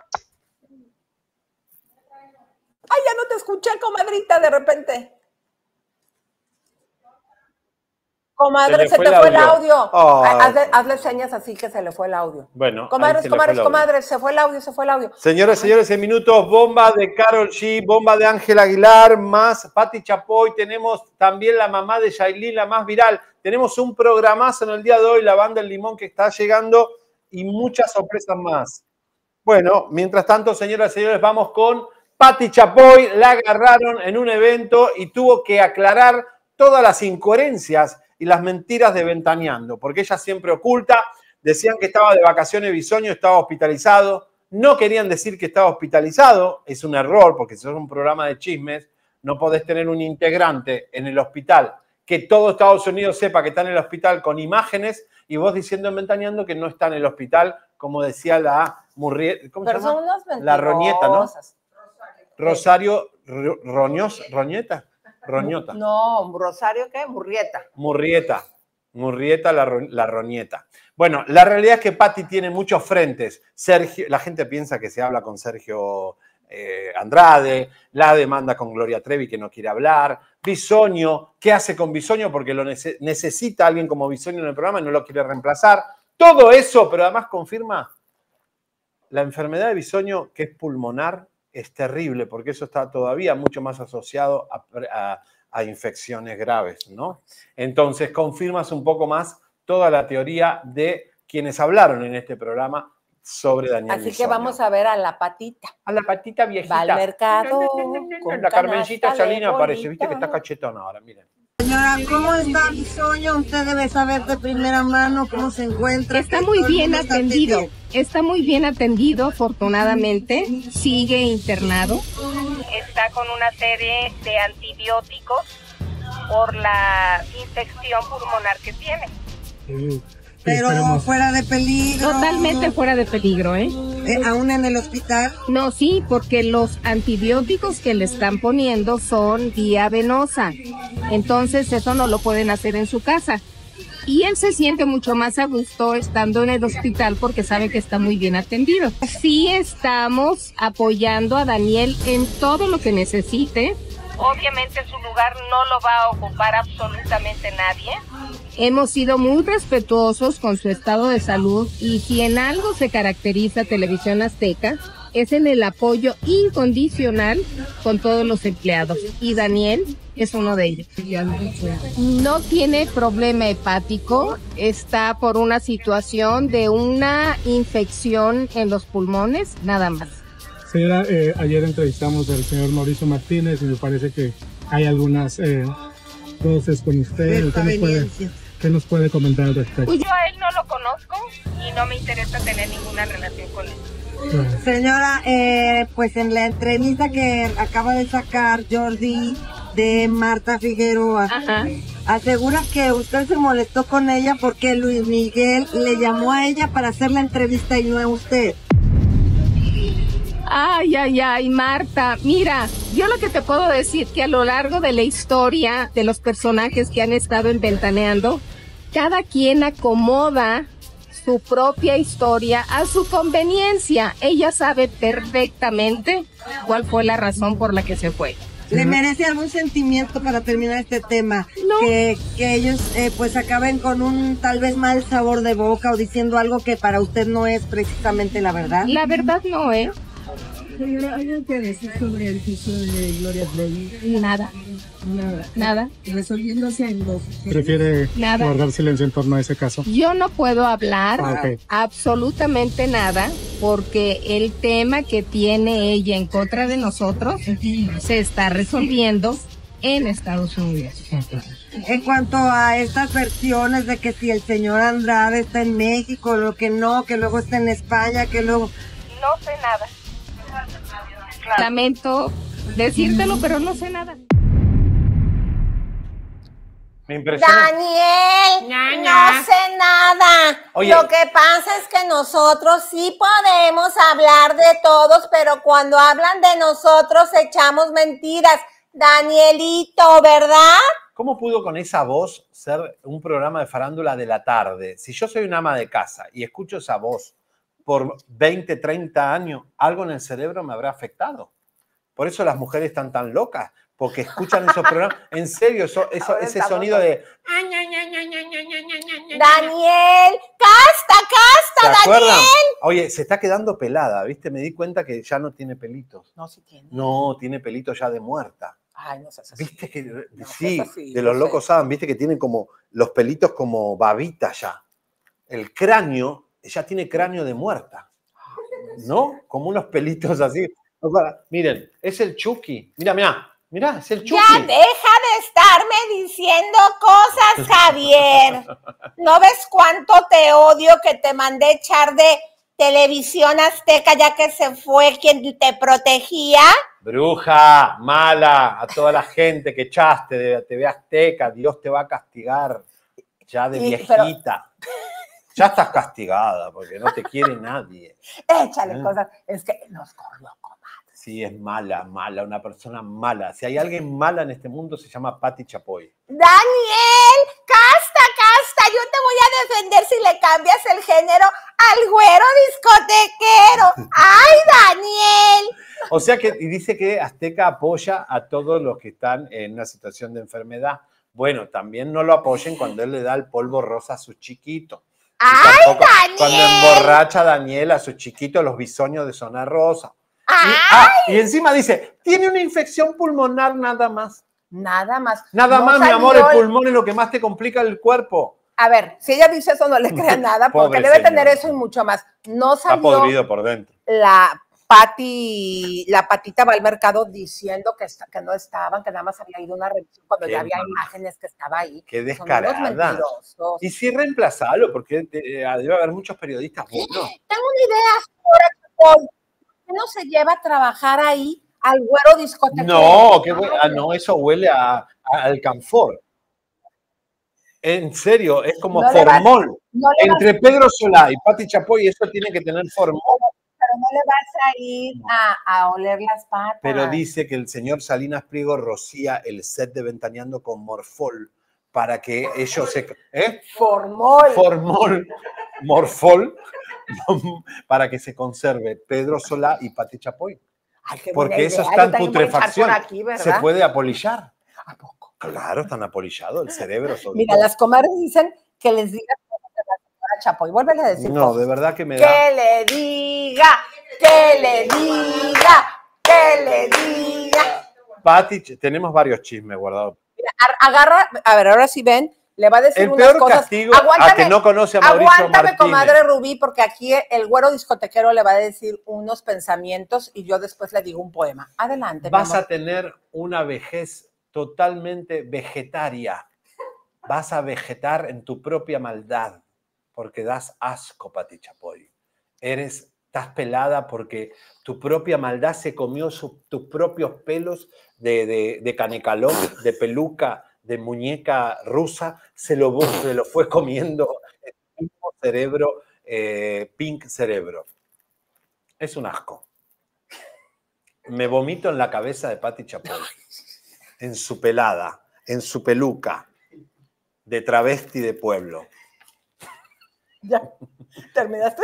Ay, ya no te escuché, comadrita, de repente. Comadre, se, se te fue el audio. audio. Oh. Hazle, hazle señas así que se le fue el audio. Bueno, comadres, comadres, comadres, se fue el audio, se fue el audio. Señores, señores, en minutos, bomba de Karol G, bomba de Ángela Aguilar, más Pati Chapoy, tenemos también la mamá de Yailin, la más viral. Tenemos un programazo en el día de hoy, la banda El Limón que está llegando y muchas sorpresas más. Bueno, mientras tanto, señoras y señores, vamos con Pati Chapoy. La agarraron en un evento y tuvo que aclarar todas las incoherencias y las mentiras de Ventaneando, porque ella siempre oculta. Decían que estaba de vacaciones Bisoño, estaba hospitalizado. No querían decir que estaba hospitalizado. Es un error, porque si es un programa de chismes, no podés tener un integrante en el hospital que todo Estados Unidos sepa que está en el hospital con imágenes y vos diciendo en Ventaneando que no está en el hospital, como decía la Murrieta. ¿Cómo Pero se llama? Son unas la Roñeta, ¿no? Rosario Roños, Roñeta. Roñota. No, Rosario, ¿qué? Murrieta. Murrieta. Murrieta, la, la Roñeta. Bueno, la realidad es que Pati tiene muchos frentes. Sergio, la gente piensa que se habla con Sergio eh, Andrade, la demanda con Gloria Trevi que no quiere hablar, Bisoño, ¿qué hace con Bisoño? Porque lo nece necesita alguien como Bisoño en el programa y no lo quiere reemplazar. Todo eso, pero además confirma la enfermedad de Bisoño, que es pulmonar, es terrible, porque eso está todavía mucho más asociado a, a, a infecciones graves, ¿no? Entonces, confirmas un poco más toda la teoría de quienes hablaron en este programa sobre Daniel Así Bisoño. que vamos a ver a la Patita. A la Patita viejita. Va al mercado. La Carmencita Salina aparece, viste que está cachetona ahora, miren. Señora, ¿cómo está Bisoño? Usted debe saber de primera mano cómo se encuentra. Está muy bien atendido. Está muy bien atendido, afortunadamente. Sigue internado. Está con una serie de antibióticos por la infección pulmonar que tiene. Sí. Pero Esperemos. fuera de peligro. Totalmente fuera de peligro, ¿eh? ¿eh? ¿Aún en el hospital? No, sí, porque los antibióticos que le están poniendo son vía venosa. Entonces eso no lo pueden hacer en su casa. Y él se siente mucho más a gusto estando en el hospital porque sabe que está muy bien atendido. Sí estamos apoyando a Daniel en todo lo que necesite. Obviamente su lugar no lo va a ocupar absolutamente nadie. Hemos sido muy respetuosos con su estado de salud y si en algo se caracteriza Televisión Azteca es en el apoyo incondicional con todos los empleados y Daniel es uno de ellos. No tiene problema hepático, está por una situación de una infección en los pulmones, nada más. Señora, eh, ayer entrevistamos al señor Mauricio Martínez y me parece que hay algunas eh, roces con usted. ¿Qué nos, puede, ¿Qué nos puede comentar al respecto? Pues yo a él no lo conozco y no me interesa tener ninguna relación con él. Señora, eh, pues en la entrevista que acaba de sacar Jordi de Marta Figueroa, Ajá. asegura que usted se molestó con ella porque Luis Miguel le llamó a ella para hacer la entrevista y no a usted. Ay, ay, ay, Marta, mira, yo lo que te puedo decir que a lo largo de la historia de los personajes que han estado en Ventaneando, cada quien acomoda su propia historia a su conveniencia. Ella sabe perfectamente cuál fue la razón por la que se fue. ¿Le merece algún sentimiento para terminar este tema? No. Que, que ellos eh, pues acaben con un tal vez mal sabor de boca o diciendo algo que para usted no es precisamente la verdad. La verdad no, ¿eh? Señora, ¿hay algo que decir sobre el caso de Gloria Trevi? Nada. Nada. Nada. Resolviéndose en dos. ¿Prefiere Nada. guardar silencio en torno a ese caso? Yo no puedo hablar Ah, ok. absolutamente nada porque el tema que tiene ella en contra de nosotros se está resolviendo en Estados Unidos. En cuanto a estas versiones de que si el señor Andrade está en México, lo que no, que luego está en España, que luego... No sé nada. Lamento decírtelo, pero no sé nada. Me impresiona. Daniel, Ña, no ña. sé nada. Oye. Lo que pasa es que nosotros sí podemos hablar de todos, pero cuando hablan de nosotros echamos mentiras. Danielito, ¿verdad? ¿Cómo pudo con esa voz ser un programa de farándula de la tarde? Si yo soy una ama de casa y escucho esa voz por veinte, treinta años, algo en el cerebro me habrá afectado. Por eso las mujeres están tan locas, porque escuchan esos programas. En serio, eso, eso, ese sonido de... Daniel, casta, ¿Se casta, acuerdan? Daniel. Oye, se está quedando pelada, ¿viste? Me di cuenta que ya no tiene pelitos. No, sí tiene. No, tiene pelitos ya de muerta. Ay, no seas así. ¿Viste que No sí, seas así, de los no locos saben, viste que tienen como los pelitos como babitas ya. El cráneo, ella tiene cráneo de muerta. ¿No? Como unos pelitos así. Miren, es el Chucky. Mira, mira, mira, es el Chucky. Ya deja de estarme diciendo cosas, Javier. ¿No ves cuánto te odio que te mandé echar de Televisión Azteca ya que se fue quien te protegía? Bruja, mala, a toda la gente que echaste de T V Azteca, Dios te va a castigar. Ya de Sí, viejita. Ya estás castigada porque no te quiere nadie. Échale Ah. cosas. Es que nos corrió. Sí, es mala, mala, una persona mala. Si hay alguien mala en este mundo se llama Pati Chapoy. Daniel, casta, casta. Yo te voy a defender si le cambias el género al güero discotequero. ¡Ay, Daniel! O sea que y dice que Azteca apoya a todos los que están en una situación de enfermedad. Bueno, también no lo apoyen cuando él le da el polvo rosa a su chiquito. Y ¡Ay, tampoco Daniel! cuando emborracha a Daniel a su chiquito los bisoños de zona rosa. Y, ah, y encima dice, tiene una infección pulmonar nada más. Nada más. Nada No más, mi salió amor, el el- pulmón es lo que más te complica el cuerpo. A ver, si ella dice eso, no le crea nada, porque Pobre debe señora. tener eso y mucho más. No Está salió podrido por dentro. la Pati, la Patita va al mercado diciendo que, está- que no estaban, que nada más había ido una revisión cuando Qué ya había mal. imágenes que estaba ahí. Qué Son unos descarada. mentirosos. Y sí, reemplazarlo, porque eh, debe haber muchos periodistas buenos. Tengo una idea, señora Chapoy. ¿Por qué no se lleva a trabajar ahí al güero discotequero? No, qué hue- ah, no, eso huele a, a alcanfor. En serio, es como No le vas- formol. no le vas- Entre Pedro Solá y Pati Chapoy, eso tiene que tener formol. Pero no le vas a ir a, a oler las patas. Pero dice que el señor Salinas Pliego rocía el set de Ventaneando con Morfol para que ellos se... ¿Eh? Formol. Formol. Morfol. Para que se conserve Pedro Solá y Pati Chapoy. qué buena Porque eso idea. está Yo en también voy a echar putrefacción. por aquí, ¿verdad? Se puede apolillar. ¿A poco? Claro, están apolillados, el cerebro. sobre Mira, todo. las comadres dicen que les digas cosas a la señora Chapoy. Vuélvele a decir No, cosas. de verdad que me da. Que le diga, que le diga, que le diga. Pati, tenemos varios chismes guardados. Mira, agarra, a ver, ahora sí ven, le va a decir El unas peor cosas. castigo a que no conoce a Mauricio Aguántame, Martínez. comadre Rubí, porque aquí el güero discotequero le va a decir unos pensamientos y yo después le digo un poema. Adelante, mi Vas amor. a tener una vejez totalmente vegetaria. Vas a vegetar en tu propia maldad, porque das asco, Pati Chapoy. Eres, estás pelada porque tu propia maldad se comió su- tus propios pelos de, de, de canecalón, de peluca, de muñeca rusa, se lo, se lo fue comiendo el mismo cerebro, eh, pink cerebro. Es un asco. Me vomito en la cabeza de Pati Chapoy, en su pelada, en su peluca, de travesti de pueblo. Ya, ¿terminaste?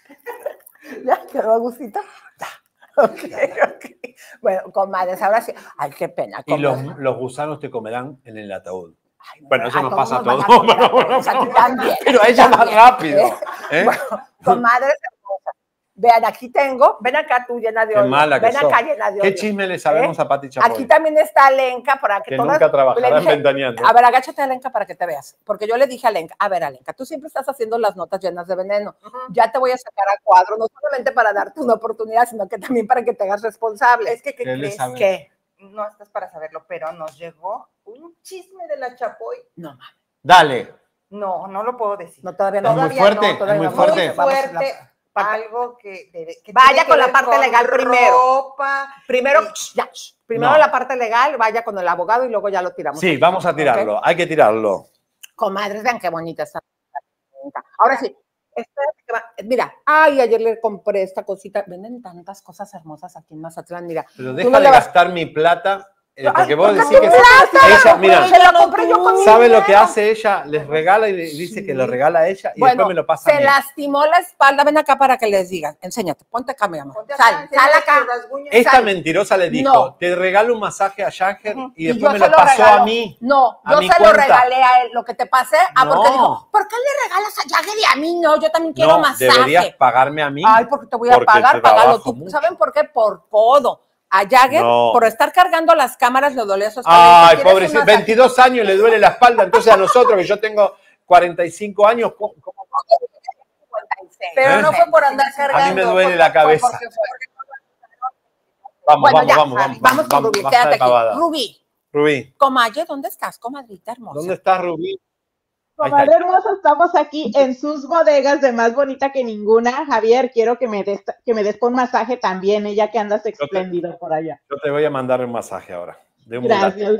¿Ya? ¿Quedó a gustito? Ya. Ok, ok. Bueno, comadres, ahora sí. Ay, qué pena. Y los, comadres. los gusanos te comerán en el ataúd. Bueno, eso a nos todos pasa a nos todos. van a comer a todos, a ti también, Pero a ella más también, rápido. ¿eh? ¿eh? Bueno, comadres hermosas. Vean, aquí tengo, ven acá tú llena de Qué odio. mala que Ven acá sos. llena de ¿Qué odio. chisme le sabemos ¿Eh? a Pati Chapoy? Aquí también está Lenka para que, Que todas- nunca trabajará le en dije, Ventaneando. A ver, agáchate, Lenka, para que te veas. Porque yo le dije a Lenka, a ver, Alenka, tú siempre estás haciendo las notas llenas de veneno. Ya te voy a sacar a cuadro, no solamente para darte una oportunidad, sino que también para que te hagas responsable. Es que, ¿qué ¿Qué le crees? sabes? ¿Qué? No estás para saberlo, pero nos llegó un chisme de la Chapoy. No mames. Dale. No, no lo puedo decir. No, todavía ¿Es no. muy Todavía fuerte? no, ¿Es todavía muy no. fuerte? Muy fuerte. Algo que, de- que Vaya tiene que con la ver parte con legal primero. ropa. Primero, y- ya, shh, primero No. la parte legal, vaya con el abogado y luego ya lo tiramos. Sí, vamos a tirarlo. Ok. Hay que tirarlo. Comadres, vean qué bonita está. Ahora sí, espérate que va- mira, ay, ayer le compré esta cosita. Venden tantas cosas hermosas aquí en Mazatlán, mira. Pero Tú deja no de le vas- gastar mi plata. eh, Ay, porque vos ¿por qué decís que tu plata? ella, mira, Se la compré yo con mi ¿sabe lo dinero. que hace ella? Les regala y dice que lo regala a ella y Bueno, después me lo pasa a se mí. lastimó la espalda. Ven acá para que les diga. Enséñate, ponte acá, mi amor. Ponte acá, Sal, enséñale sal acá. tus rasguños. Esta Sal. mentirosa le dijo, No. te regalo un masaje a Yanger y Y después yo me se lo pasó regalo. a mí. No, a yo mi se lo cuenta. regalé a él. Lo que te pasé, ah, porque No. dijo, ¿por qué le regalas a Jagger y a mí no? Yo también quiero No, masaje. deberías pagarme a mí. Ay, porque te voy a porque pagar, págalo trabajo tú. mucho. ¿Saben por qué? Por codo. A Jagger, No. por estar cargando las cámaras, le dolía su espalda. Ay, ¿Quieres un pobrecito, masaje? veintidós años le duele la espalda, entonces a nosotros que yo tengo cuarenta y cinco años, ¿cómo- cómo? Pero ¿Eh? no fue por andar cargando. A mí me duele fue- la fue cabeza. porque fue. Vamos, Bueno, vamos, ya, vamos, vamos, vamos con vamos, Rubí, basta quédate de aquí. pavada. Rubí, Rubí, comadre, ¿dónde estás, comadrita hermosa? ¿dónde está Rubí? Ahí Comadre está. hermosa, estamos aquí en sus bodegas de más bonita que ninguna. Javier, quiero que me des, que me des con masaje también, ella que andas espléndido por allá. Yo te voy a mandar un masaje ahora. De un Gracias.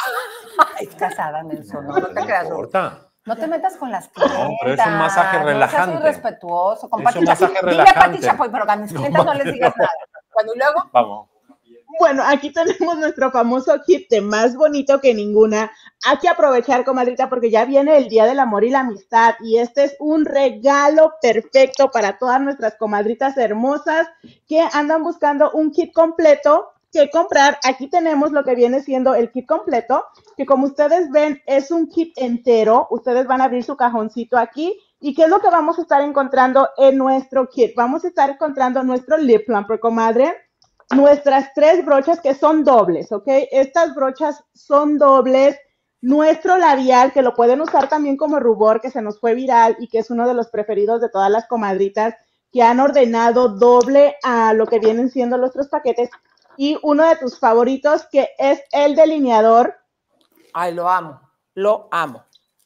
Es casada, Nelson, no, no te creas, Rubí. importa. No te metas con las clientas. No, pero es un masaje relajante. No seas irrespetuoso. Con Es Pati un masaje Chapoy. Dile a relajante. Pati Chapoy, pero a mis clientas no, les digas nada. Cuando y luego, Vamos. Bueno, aquí tenemos nuestro famoso kit de más bonito que ninguna. Hay que aprovechar, comadrita, porque ya viene el Día del Amor y la Amistad y este es un regalo perfecto para todas nuestras comadritas hermosas que andan buscando un kit completo que comprar. Aquí tenemos lo que viene siendo el kit completo, que como ustedes ven es un kit entero. Ustedes van a abrir su cajoncito aquí. ¿Y qué es lo que vamos a estar encontrando en nuestro kit? Vamos a estar encontrando nuestro lip plumper, comadre. Nuestras tres brochas que son dobles, ¿ok? Estas brochas son dobles. Nuestro labial, que lo pueden usar también como rubor, que se nos fue viral y que es uno de los preferidos de todas las comadritas que han ordenado doble a lo que vienen siendo nuestros paquetes. Y uno de tus favoritos, que es el delineador. ay, lo amo, lo amo.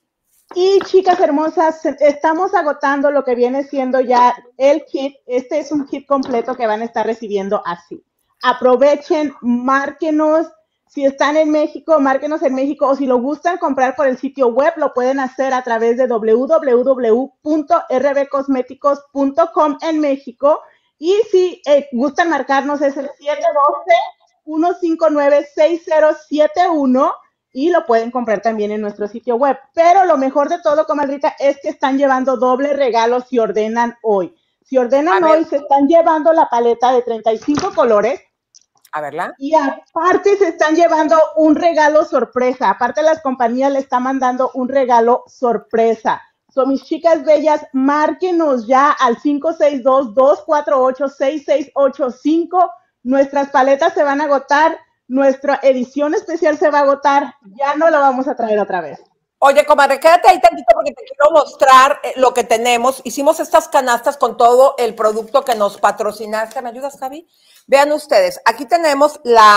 Y chicas hermosas, estamos agotando lo que viene siendo ya el kit. Este es un kit completo que van a estar recibiendo así. Aprovechen, márquenos. Si están en México, márquenos en México. O si lo gustan comprar por el sitio web, lo pueden hacer a través de w w w punto r b cosméticos punto com en México. Y si eh, gustan marcarnos, es el siete uno dos, uno cinco nueve, seis cero siete uno. Y lo pueden comprar también en nuestro sitio web. Pero lo mejor de todo, comadrita, es que están llevando doble regalo si ordenan hoy. Si ordenan hoy, se están llevando la paleta de treinta y cinco colores. A verla. Y aparte se están llevando un regalo sorpresa. Aparte las compañías le están mandando un regalo sorpresa. So, mis chicas bellas, márquenos ya al cinco seis dos, dos cuatro ocho, seis seis ocho cinco. Nuestras paletas se van a agotar. Nuestra edición especial se va a agotar. Ya no la vamos a traer otra vez. Oye, comadre, quédate ahí tantito porque te quiero mostrar eh, lo que tenemos. Hicimos estas canastas con todo el producto que nos patrocinaste. ¿Me ayudas, Javi? Vean ustedes, aquí tenemos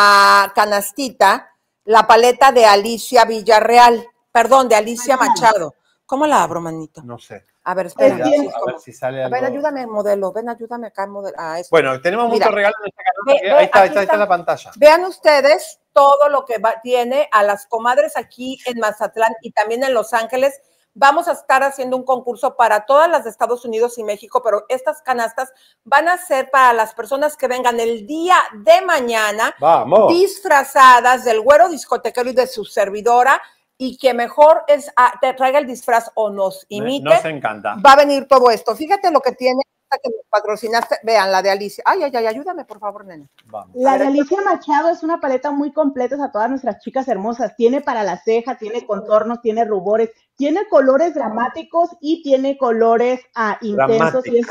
la canastita, la paleta de Alicia Villarreal, perdón, de Alicia Machado. ¿Cómo la abro, manito? No sé. A ver, espera. Ya, Sí, a ver si sale a algo. ver, ayúdame, modelo. Ven, ayúdame acá, modelo. Ah, esto. Bueno, tenemos Mira, muchos regalos en esta canasta. ve- que- ve, ahí está, ahí aquí está, ahí está en la pantalla. Vean ustedes todo lo que va- tiene a las comadres aquí en Mazatlán y también en Los Ángeles. Vamos a estar haciendo un concurso para todas las de Estados Unidos y México, pero estas canastas van a ser para las personas que vengan el día de mañana Vamos. disfrazadas del güero discotequero y de su servidora, y que mejor es ah, te traiga el disfraz o nos imite. Nos encanta. Va a venir todo esto. Fíjate lo que tiene esta que nos patrocinaste. Vean, la de Alicia. Ay, ay, ay, ayúdame, por favor, nena. La de Alicia Machado es una paleta muy completa a todas nuestras chicas hermosas. Tiene para la ceja, tiene contornos, tiene rubores, tiene colores dramáticos y tiene colores ah, intensos. Y es-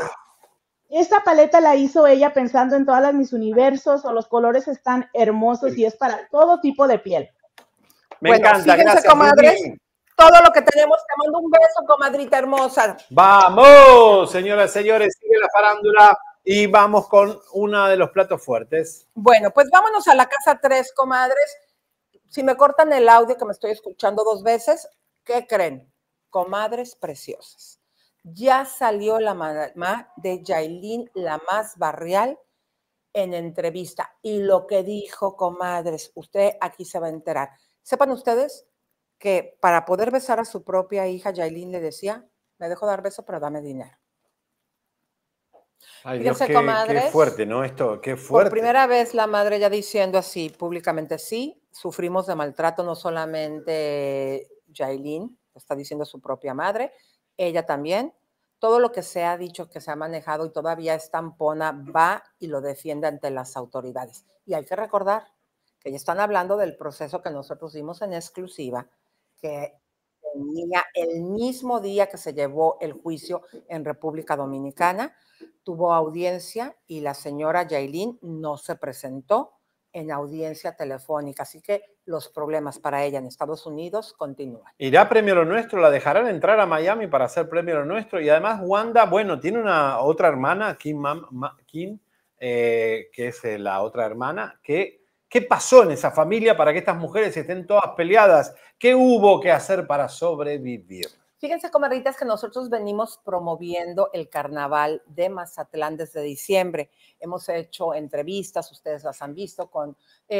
esta paleta la hizo ella pensando en todas las mis universos, o los colores están hermosos y es para todo tipo de piel. Me Bueno, encanta, fíjense, gracias, comadres, Rubí. todo lo que tenemos. Te mando un beso, comadrita hermosa. Vamos, señoras y señores, sigue la farándula y vamos con uno de los platos fuertes. Bueno, pues vámonos a la casa tres, comadres. Si me cortan el audio que me estoy escuchando dos veces, ¿qué creen? Comadres preciosas. Ya salió la mamá de Yailin, la más barrial, en entrevista. Y lo que dijo, comadres, usted aquí se va a enterar. Sepan ustedes que para poder besar a su propia hija, Yailin le decía, me dejo dar beso, pero dame dinero. Ay, Dios, Fíjense, qué, comadres, qué fuerte, ¿no? Esto, qué Por fuerte. primera vez la madre ya diciendo así públicamente, sí, sufrimos de maltrato, no solamente Yailin, lo está diciendo su propia madre, ella también. Todo lo que se ha dicho, que se ha manejado y todavía es tampona, va y lo defiende ante las autoridades. Y hay que recordar que ya están hablando del proceso que nosotros dimos en exclusiva, que tenía el mismo día que se llevó el juicio en República Dominicana, tuvo audiencia y la señora Yailin no se presentó en audiencia telefónica. Así que los problemas para ella en Estados Unidos continúan. ¿Irá a Premio Lo Nuestro? ¿La dejarán entrar a Miami para hacer Premio Lo Nuestro? Y además Wanda, bueno, tiene una otra hermana, Kim, Mam- Ma- Kim eh, que es eh, la otra hermana, que ¿qué pasó en esa familia para que estas mujeres estén todas peleadas? ¿Qué hubo que hacer para sobrevivir? Fíjense, comadritas, que nosotros venimos promoviendo el carnaval de Mazatlán desde diciembre. Hemos hecho entrevistas, ustedes las han visto, con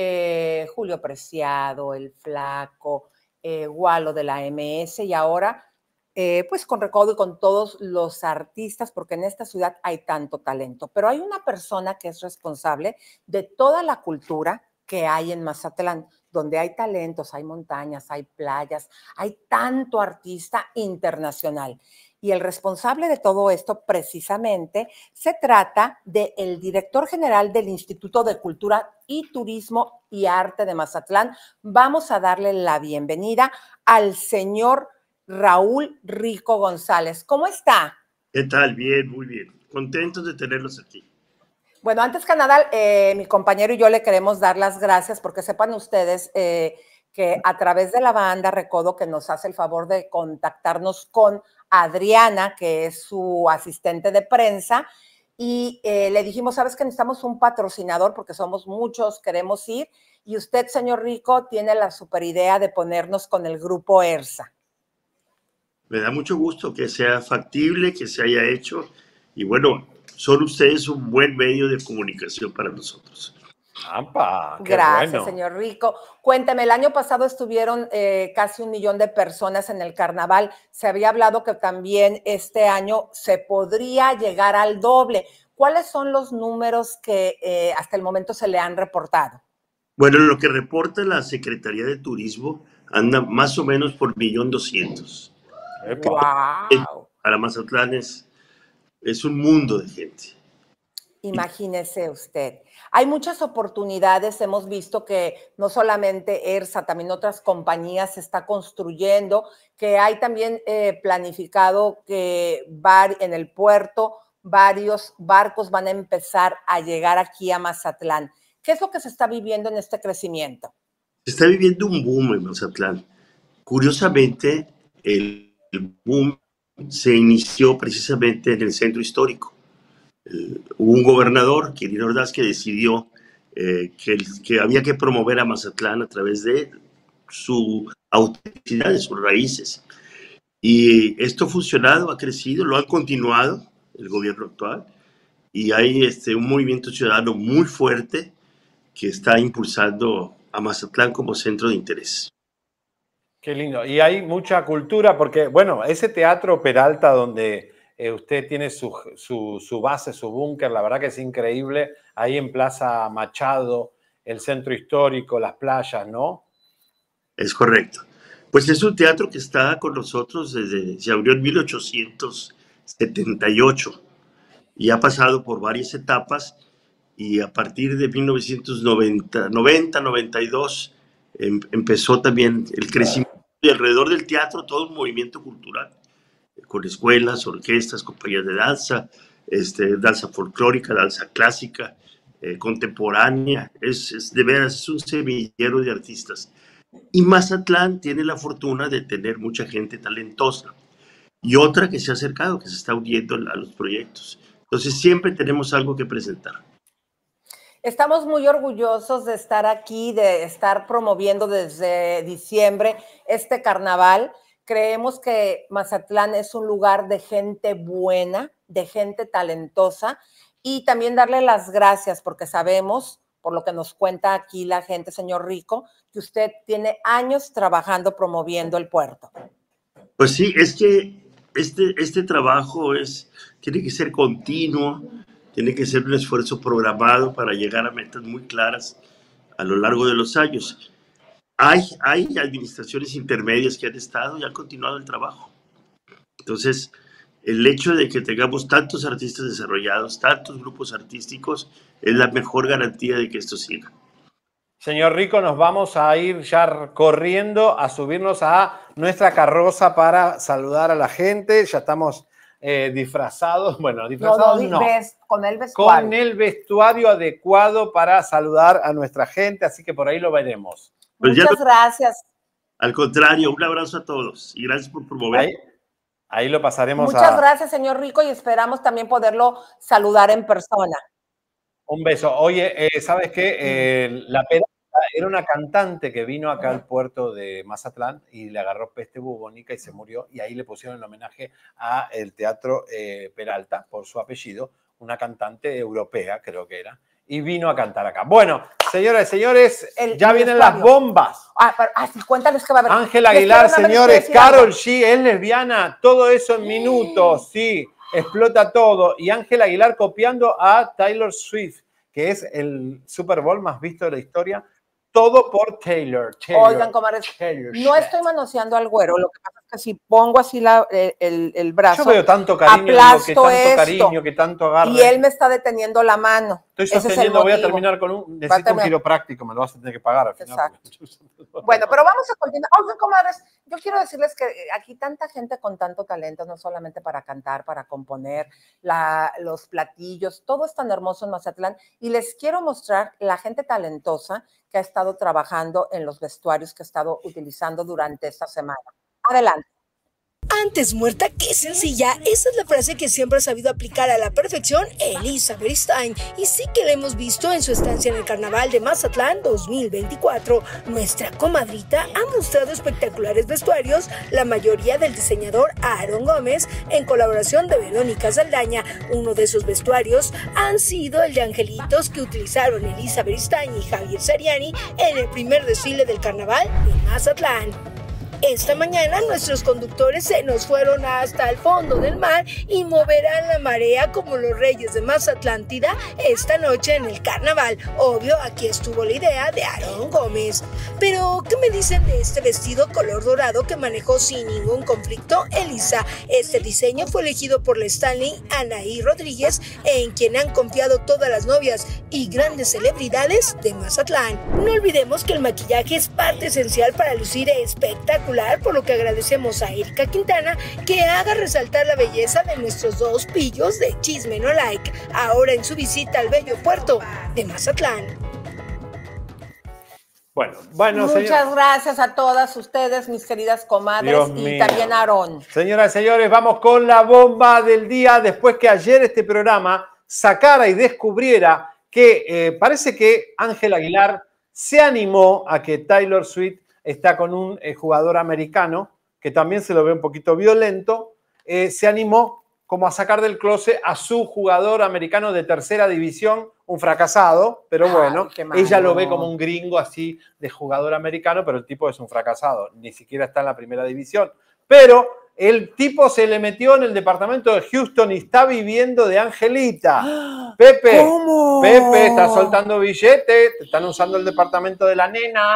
eh, Julio Preciado, El Flaco, eh, Gualo de la M S y ahora eh, pues con Recodo y con todos los artistas, porque en esta ciudad hay tanto talento. Pero hay una persona que es responsable de toda la cultura que hay en Mazatlán, donde hay talentos, hay montañas, hay playas, hay tanto artista internacional. Y el responsable de todo esto, precisamente, se trata del director general del Instituto de Cultura y Turismo y Arte de Mazatlán. Vamos a darle la bienvenida al señor Raúl Rico González. ¿Cómo está? ¿Qué tal? Bien, muy bien. Contentos de tenerlos aquí. Bueno, antes que nada, eh, mi compañero y yo le queremos dar las gracias porque sepan ustedes eh, que a través de la banda Recodo, que nos hace el favor de contactarnos con Adriana, que es su asistente de prensa, y eh, le dijimos, ¿sabes que necesitamos un patrocinador? Porque somos muchos, queremos ir, y usted, señor Rico, tiene la super idea de ponernos con el grupo ERSA. Me da mucho gusto que sea factible, que se haya hecho, y bueno, son ustedes un buen medio de comunicación para nosotros. ¡Ampa! ¡Qué Gracias, bueno! señor Rico. Cuénteme, el año pasado estuvieron eh, casi un millón de personas en el carnaval. Se había hablado que también este año se podría llegar al doble. ¿Cuáles son los números que eh, hasta el momento se le han reportado? Bueno, lo que reporta la Secretaría de Turismo anda más o menos por millón doscientos. ¡Wow! Para Mazatlán es, es un mundo de gente. Imagínese usted. Hay muchas oportunidades, hemos visto que no solamente ERSA, también otras compañías se está construyendo, que hay también eh, planificado que bar, en el puerto varios barcos van a empezar a llegar aquí a Mazatlán. ¿Qué es lo que se está viviendo en este crecimiento? Se está viviendo un boom en Mazatlán. Curiosamente, el, el boom se inició precisamente en el centro histórico. Eh, hubo un gobernador, Quirino Ordaz, que decidió eh, que, el, que había que promover a Mazatlán a través de su autenticidad, de sus raíces. Y esto ha funcionado, ha crecido, lo han continuado el gobierno actual, y hay este, un movimiento ciudadano muy fuerte que está impulsando a Mazatlán como centro de interés. Qué lindo. Y hay mucha cultura, porque, bueno, ese Teatro Peralta donde eh, usted tiene su, su, su base, su búnker, la verdad que es increíble, ahí en Plaza Machado, el centro histórico, las playas, ¿no? Es correcto. Pues es un teatro que está con nosotros desde, se abrió en mil ochocientos setenta y ocho y ha pasado por varias etapas, y a partir de mil novecientos noventa, noventa, noventa y dos em, empezó también el crecimiento, y alrededor del teatro todo un movimiento cultural, con escuelas, orquestas, compañías de danza, este, danza folclórica, danza clásica, eh, contemporánea. Es, es de veras, es un semillero de artistas. Y Mazatlán tiene la fortuna de tener mucha gente talentosa y otra que se ha acercado, que se está uniendo a los proyectos. Entonces siempre tenemos algo que presentar. Estamos muy orgullosos de estar aquí, de estar promoviendo desde diciembre este carnaval. Creemos que Mazatlán es un lugar de gente buena, de gente talentosa, y también darle las gracias porque sabemos, por lo que nos cuenta aquí la gente, señor Rico, que usted tiene años trabajando promoviendo el puerto. Pues sí, es que este, este trabajo es, tiene que ser continuo, tiene que ser un esfuerzo programado para llegar a metas muy claras a lo largo de los años. Hay, hay administraciones intermedias que han estado y han continuado el trabajo. Entonces, el hecho de que tengamos tantos artistas desarrollados, tantos grupos artísticos, es la mejor garantía de que esto siga. Señor Rico, nos vamos a ir ya corriendo a subirnos a nuestra carroza para saludar a la gente. Ya estamos eh, disfrazados. Bueno, disfrazados no. no, no. Ves, con el vestuario. Con el vestuario adecuado para saludar a nuestra gente, así que por ahí lo veremos. Pues Muchas ya, gracias. Al contrario, un abrazo a todos y gracias por promover. Ahí, ahí lo pasaremos. Muchas a... gracias, señor Rico, y esperamos también poderlo saludar en persona. Un beso. Oye, eh, ¿sabes qué? Eh, la Peralta era una cantante que vino acá al puerto de Mazatlán y le agarró peste bubónica y se murió, y ahí le pusieron el homenaje a el Teatro eh, Peralta por su apellido, una cantante europea creo que era, y vino a cantar acá. Bueno, señoras y señores, el, ya el vienen vestuario. Las bombas. Ah, pero, ah, sí, cuéntales que va a haber. Ángela Aguilar, señores, Karol G, es lesbiana, todo eso en minutos, sí, explota todo. Y Ángela Aguilar copiando a Taylor Swift, que es el Super Bowl más visto de la historia, todo por Taylor. Taylor Oigan, comadres, Taylor no estoy manoseando al güero, lo que pasa es que si pongo así la, el, el brazo, yo veo tanto cariño, digo, que tanto esto, cariño, que tanto agarre. Y él me está deteniendo la mano. Estoy sosteniendo, es voy a terminar con un, necesito un quiropráctico, me lo vas a tener que pagar al final. Exacto. Bueno, pero vamos a continuar. Oigan, comadres, yo quiero decirles que aquí tanta gente con tanto talento, no solamente para cantar, para componer, la, los platillos, todo es tan hermoso en Mazatlán, y les quiero mostrar la gente talentosa que ha estado trabajando en los vestuarios que he estado utilizando durante esta semana. Adelante. Antes muerta que sencilla, esa es la frase que siempre ha sabido aplicar a la perfección Elizabeth Stein, y sí que la hemos visto en su estancia en el Carnaval de Mazatlán dos mil veinticuatro. Nuestra comadrita ha mostrado espectaculares vestuarios, la mayoría del diseñador Aaron Gómez, en colaboración de Verónica Saldaña. Uno de esos vestuarios han sido el de angelitos que utilizaron Elizabeth Stein y Javier Sariani en el primer desfile del Carnaval de Mazatlán. Esta mañana nuestros conductores se nos fueron hasta el fondo del mar y moverán la marea como los reyes de Mazatlántida esta noche en el carnaval. Obvio, aquí estuvo la idea de Aarón Gómez. Pero, ¿qué me dicen de este vestido color dorado que manejó sin ningún conflicto Elisa? Este diseño fue elegido por la Stanley Anaí Rodríguez, en quien han confiado todas las novias y grandes celebridades de Mazatlán. No olvidemos que el maquillaje es parte esencial para lucir espectacular, por lo que agradecemos a Erika Quintana que haga resaltar la belleza de nuestros dos pillos de Chisme No Like, ahora en su visita al bello puerto de Mazatlán. Bueno, bueno, Muchas señor. gracias a todas ustedes, mis queridas comadres, Dios y mío. también a Aarón. Señoras y señores, vamos con la bomba del día, después que ayer este programa sacara y descubriera que eh, parece que Ángel Aguilar se animó a que Taylor Swift está con un eh, jugador americano, que también se lo ve un poquito violento, eh, se animó como a sacar del closet a su jugador americano de tercera división, un fracasado, pero bueno, Ay, qué malo. ella lo ve como un gringo así de jugador americano, pero el tipo es un fracasado, ni siquiera está en la primera división. Pero el tipo se le metió en el departamento de Houston y está viviendo de Angelita. Pepe, ¿Cómo? Pepe está soltando billetes, te están usando el departamento de la nena.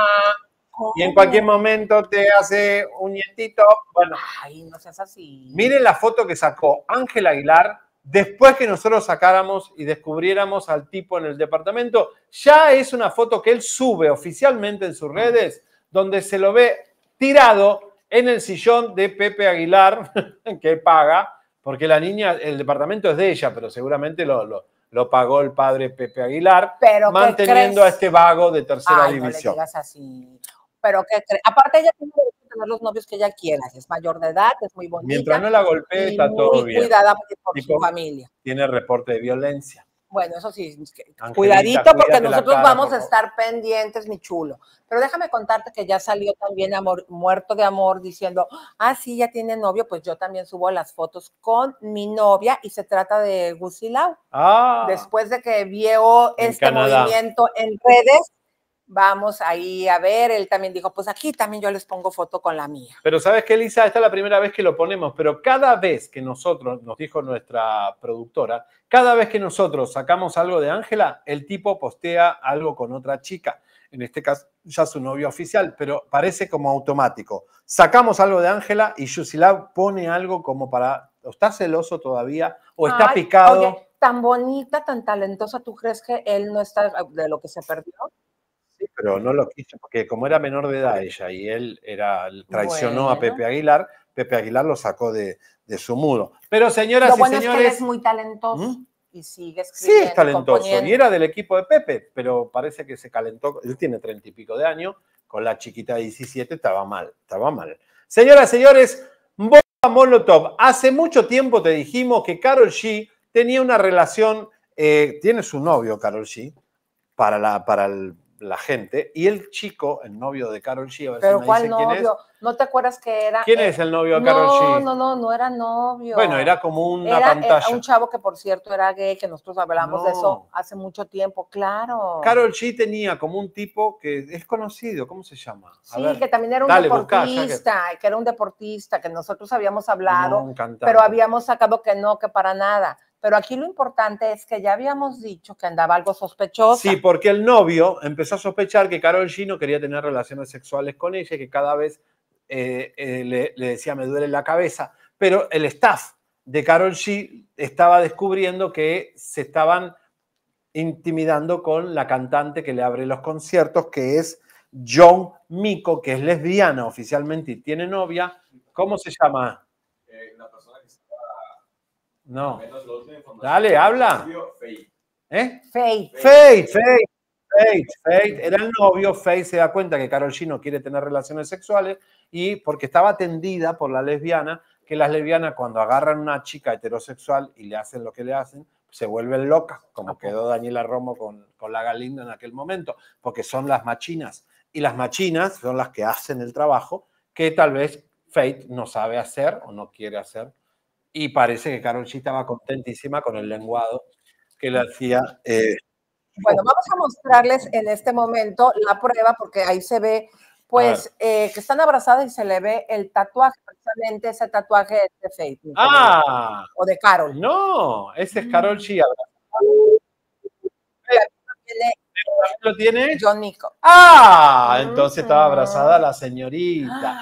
Y en cualquier momento te hace un nietito. Bueno, Ay, no seas así. miren la foto que sacó Ángel Aguilar después que nosotros sacáramos y descubriéramos al tipo en el departamento. Ya es una foto que él sube oficialmente en sus redes, donde se lo ve tirado en el sillón de Pepe Aguilar, que paga, porque la niña, el departamento es de ella, pero seguramente lo, lo, lo pagó el padre Pepe Aguilar, Pero, ¿qué manteniendo crees? a este vago de tercera Ay, división. no le digas así. Pero ¿qué crees? Aparte ella tiene derecho a tener los novios que ella quiera. Es mayor de edad, es muy bonita. Mientras no la golpee, y está todo muy bien. cuidada por Tipo, su familia. Tiene reporte de violencia. Bueno, eso sí, es que- Angelita, cuidadito porque cuídate la nosotros cara, vamos por a favor. estar pendientes, mi chulo. Pero déjame contarte que ya salió también amor, muerto de amor diciendo, ah, sí, ya tiene novio, pues yo también subo las fotos con mi novia y se trata de Gusilao. Ah, Después de que vio En este Canadá. movimiento en redes, vamos ahí a ver, él también dijo, pues aquí también yo les pongo foto con la mía. pero ¿sabes qué, Elisa? Esta es la primera vez que lo ponemos, pero cada vez que nosotros, nos dijo nuestra productora, cada vez que nosotros sacamos algo de Ángela, el tipo postea algo con otra chica. En este caso, ya su novio oficial, pero parece como automático. Sacamos algo de Ángela y Yusilab pone algo como para, ¿o está celoso todavía? ¿O está Ay, picado? Oye, tan bonita, tan talentosa, ¿tú crees que él no está de lo que se perdió? Sí, pero no lo quiso, porque como era menor de edad ella y él era, traicionó a Bueno. Pepe Aguilar, Pepe Aguilar lo sacó de, de su mudo. Pero señoras Lo y bueno es que él señores, es muy talentoso ¿Mm? y sigue sí escribiendo, es talentoso componiendo. y era del equipo de Pepe, pero parece que se calentó, él tiene treinta y pico de años, con la chiquita de diecisiete estaba mal, estaba mal. Señoras y señores, bomba Molotov. Hace mucho tiempo te dijimos que Karol G tenía una relación, eh, tiene su novio Karol G, para la, para el- la gente, y el chico, el novio de Karol G, a ver si Pero me ¿cuál dicen quién es. novio? ¿No te acuerdas que era? ¿Quién eh, es el novio de no, Karol G? No, no, no era novio. Bueno, era como una Era, eh, pantalla. un chavo que, por cierto, era gay, que nosotros hablamos de No. eso hace mucho tiempo, claro. Karol G tenía como un tipo que es conocido, ¿cómo se llama? A Sí, ver. que también era un Dale, buscá, ya que- deportista, que... era un deportista, que nosotros habíamos hablado, No, un cantante. pero habíamos sacado que no, que para nada. Pero aquí lo importante es que ya habíamos dicho que andaba algo sospechoso. Sí, porque el novio empezó a sospechar que Karol G no quería tener relaciones sexuales con ella y que cada vez eh, eh, le, le decía me duele la cabeza. Pero el staff de Karol G estaba descubriendo que se estaban intimidando con la cantante que le abre los conciertos, que es John Mico, que es lesbiana oficialmente y tiene novia. ¿Cómo se llama? la persona que está No. menos la última información. Dale, habla. Faye. ¿Eh? Faye. Faye, Faye, Faye, Faye, era el novio. Faye se da cuenta que Karol G no quiere tener relaciones sexuales y porque estaba atendida por la lesbiana, que las lesbianas cuando agarran a una chica heterosexual y le hacen lo que le hacen, se vuelven locas, como quedó Daniela Romo con, con la Galinda en aquel momento, porque son las machinas. Y las machinas son las que hacen el trabajo que tal vez Faye no sabe hacer o no quiere hacer. Y parece que Karol G estaba contentísima con el lenguado que le hacía. Eh, Bueno, vamos a mostrarles en este momento la prueba, porque ahí se ve Pues eh, que están abrazadas y se le ve el tatuaje, precisamente ese tatuaje es de Facebook. Ah. O de Carol. No, ese es Karol G. ¿Lo tiene? John Nico. Ah, entonces estaba abrazada la señorita.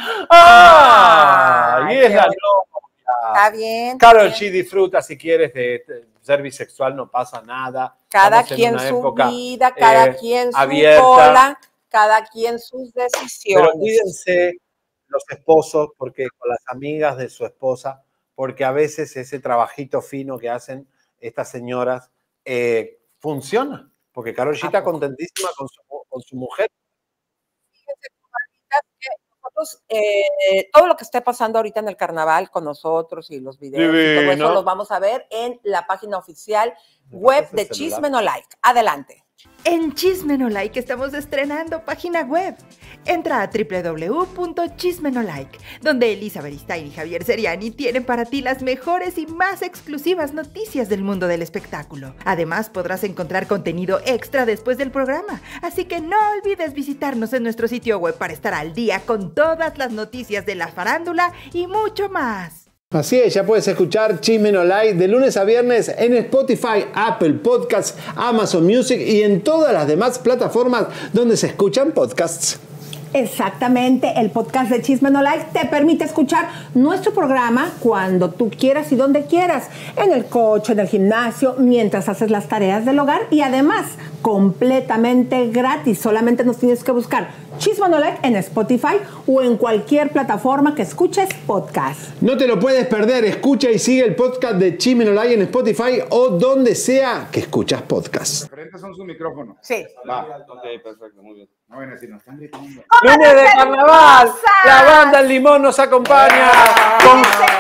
Ah, y es la novia. Está bien. Karol G disfruta si quieres de, de ser bisexual, no pasa nada. Cada Estamos en quien una su época, vida, cada eh, quien su abierta. cola, cada quien sus decisiones. Pero cuídense los esposos, porque con las amigas de su esposa, porque a veces ese trabajito fino que hacen estas señoras eh, funciona, porque Karol G está contentísima con su, con su mujer. Fíjense, comadritas, que nosotros, eh, todo lo que esté pasando ahorita en el carnaval con nosotros y los videos y todo Divino. eso los vamos a ver en la página oficial web de Chisme No Like. Adelante. En Chisme No Like estamos estrenando página web. Entra a doble u doble u doble u punto chisme no like, donde Elisa Beristain y Javier Seriani tienen para ti las mejores y más exclusivas noticias del mundo del espectáculo. Además, podrás encontrar contenido extra después del programa, así que no olvides visitarnos en nuestro sitio web para estar al día con todas las noticias de la farándula y mucho más. Así es, ya puedes escuchar Chisme No Like de lunes a viernes en Spotify, Apple Podcasts, Amazon Music y en todas las demás plataformas donde se escuchan podcasts. Exactamente, el podcast de Chisme No Like te permite escuchar nuestro programa cuando tú quieras y donde quieras, en el coche, en el gimnasio, mientras haces las tareas del hogar y además completamente gratis. Solamente nos tienes que buscar Chisme No Like en Spotify o en cualquier plataforma que escuches podcast. No te lo puedes perder, escucha y sigue el podcast de Chisme No Like en Spotify o donde sea que escuchas podcasts. Diferentes son sus micrófonos. Sí. Va. Ok, perfecto, muy bien. No, bueno, si nos están gritando. Lunes de carnaval, la banda El Limón nos acompaña con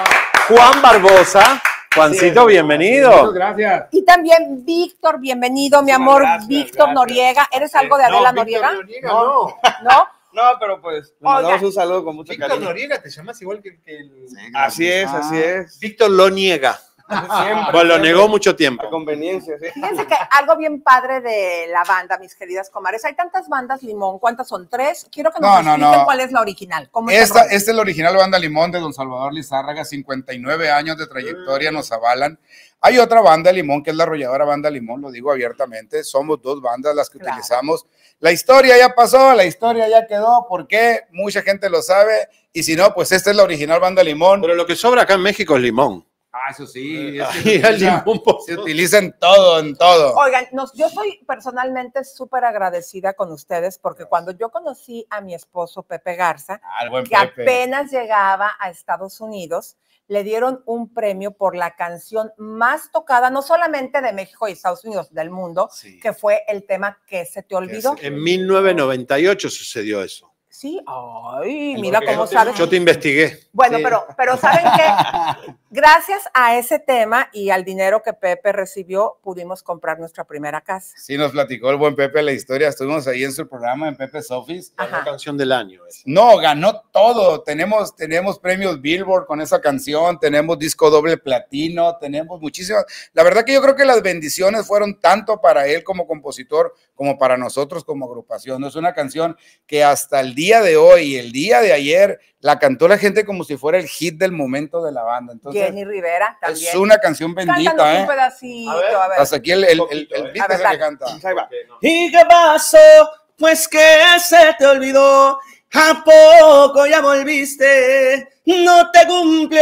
Juan Barbosa. Juancito, bienvenido. Muchas gracias. Y también Víctor, bienvenido, mi amor, gracias, Víctor gracias. Noriega. ¿Eres algo de Adela No, Noriega? Víctor Noriega, no. ¿No? No, pero pues, le mandamos un saludo con mucho Víctor cariño. Noriega, te llamas igual que, que el... Así es, Ah. así es. Víctor lo niega. Siempre, Pues lo siempre. negó mucho tiempo. A conveniencia, sí. Fíjense que algo bien padre de la banda, mis queridas comadres. Hay tantas bandas Limón, ¿cuántas son? ¿Tres? Quiero que nos No, no, expliquen no. cuál es la original. ¿Cómo es Esta, el rollo? esta es la original Banda Limón de don Salvador Lizárraga, cincuenta y nueve años de trayectoria nos avalan. Hay otra banda Limón que es la arrolladora Banda Limón, lo digo abiertamente, somos dos bandas las que Claro. utilizamos. La historia ya pasó, la historia ya quedó, ¿por qué? Mucha gente lo sabe, y si no, pues esta es la original Banda Limón. Pero lo que sobra acá en México es limón. Ah, eso sí, es Ahí que se, el utiliza, limón, por se utiliza en todo, en todo. Oigan, nos, yo soy personalmente súper agradecida con ustedes porque cuando yo conocí a mi esposo Pepe Garza, Ah, el buen que Pepe. apenas llegaba a Estados Unidos, le dieron un premio por la canción más tocada, no solamente de México y Estados Unidos, del mundo, Sí. que fue el tema ¿Qué se te olvidó? En mil novecientos noventa y ocho sucedió eso. Sí, ay, El mira que cómo yo te- sabes. Yo te investigué. Bueno, Sí. pero, pero ¿saben qué? Gracias a ese tema y al dinero que Pepe recibió, pudimos comprar nuestra primera casa. Sí, nos platicó el buen Pepe la historia, estuvimos ahí en su programa en Pepe's Office. La canción del año. esa. No, ganó todo. Tenemos, tenemos premios Billboard con esa canción, tenemos disco doble platino, tenemos muchísimas. La verdad que yo creo que las bendiciones fueron tanto para él como compositor como para nosotros como agrupación. Es una canción que hasta el día de hoy y el día de ayer la cantó la gente como si fuera el hit del momento de la banda. Entonces, Jenny Rivera también. es una canción bendita, Cántanos ¿eh? un pedacito, a ver. A ver. Hasta aquí el, el, el, el beat A ver, es el que dale. canta. Ahí va. ¿Y qué pasó? Pues que se te olvidó. ¿A poco ya volviste? No te cumplió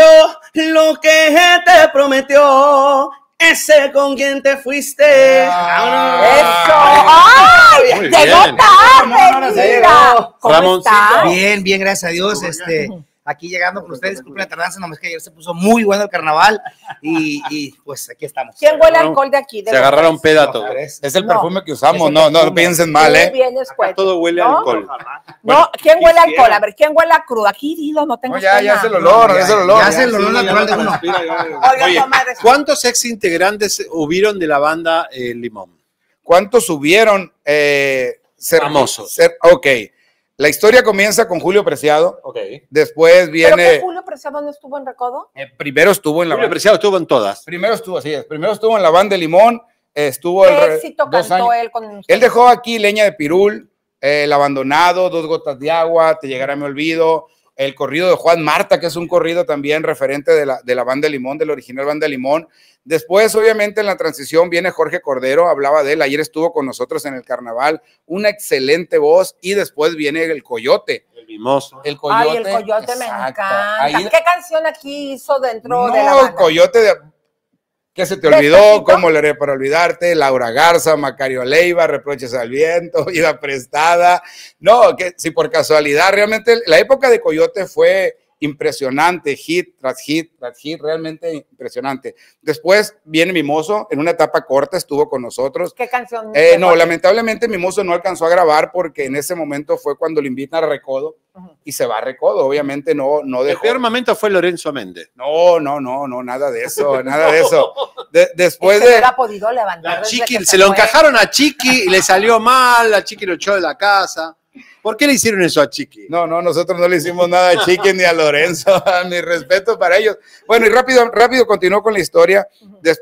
lo que te prometió. Ese con quien te fuiste. Ah, ¡Eso! ¡Ay! Muy ¡Llegó bien. tarde! Mira. ¿Cómo Ramoncito. está? Bien, bien, gracias a Dios. Este, aquí llegando con ustedes, disculpen la tardanza, nomás que ayer se puso muy bueno el carnaval y, y pues aquí estamos. ¿Quién huele alcohol de aquí? De Se los agarraron tres? peda todos. Es el No. perfume que usamos, Es el no, no perfume. piensen mal, Muy ¿eh? bien escueto. Todo huele a ¿No? alcohol. No, ¿quién huele a quisiera. alcohol? A ver, ¿quién huele a crudo? Aquí, dilo, no tengo No, ya, ya pena. es el olor, es el olor. Ya es el olor natural de uno. Oigan, Oye, comadres, ¿cuántos ex integrantes hubieron de la banda eh, Limón? ¿Cuántos subieron? Eh, ser- Famosos. ser- ok. La historia comienza con Julio Preciado. Ok. Después ¿pero qué viene. Julio Preciado no estuvo en Recodo? eh, primero estuvo en la Julio banda. Preciado estuvo en todas. Primero estuvo, así es. Primero estuvo en la banda de Limón. Estuvo el ¿Qué re- éxito dos cantó años. él con Él dejó aquí Leña de Pirul. eh, El Abandonado, Dos Gotas de Agua, Te Llegará Mi Olvido, el corrido de Juan Marta, que es un corrido también referente de la, de la Banda Limón, de la original Banda Limón. Después, obviamente, en la transición viene Jorge Cordero, hablaba de él, ayer estuvo con nosotros en el carnaval, una excelente voz, y después viene el Coyote. El Mimoso. El Coyote. Ay, el Coyote me exacto. encanta. Ahí- ¿Qué canción aquí hizo dentro No, de la banda? Coyote de... ¿Qué se te olvidó? ¿Cómo le haré para olvidarte? Laura Garza, Macario Leiva, Reproches al Viento, Vida Prestada. No, que si por casualidad, realmente la época de Coyote fue impresionante, hit tras hit tras hit, realmente impresionante. Después viene Mimoso, en una etapa corta estuvo con nosotros. ¿Qué canción? Eh, no, lamentablemente Mimoso no alcanzó a grabar porque en ese momento fue cuando lo invitan a Recodo y se va a Recodo, obviamente no, no El dejó. peor momento fue Lorenzo Méndez. No, no, no, no, nada de eso, nada de eso. De- después Ese de... no la ha podido levantar. La desde Chiqui, que se lo fue. encajaron a Chiqui y le salió mal, la Chiqui lo echó de la casa. ¿Por qué le hicieron eso a Chiqui? No, no, nosotros no le hicimos nada a Chiqui ni a Lorenzo, mi respeto para ellos. Bueno, y rápido, rápido continuó con la historia. Des-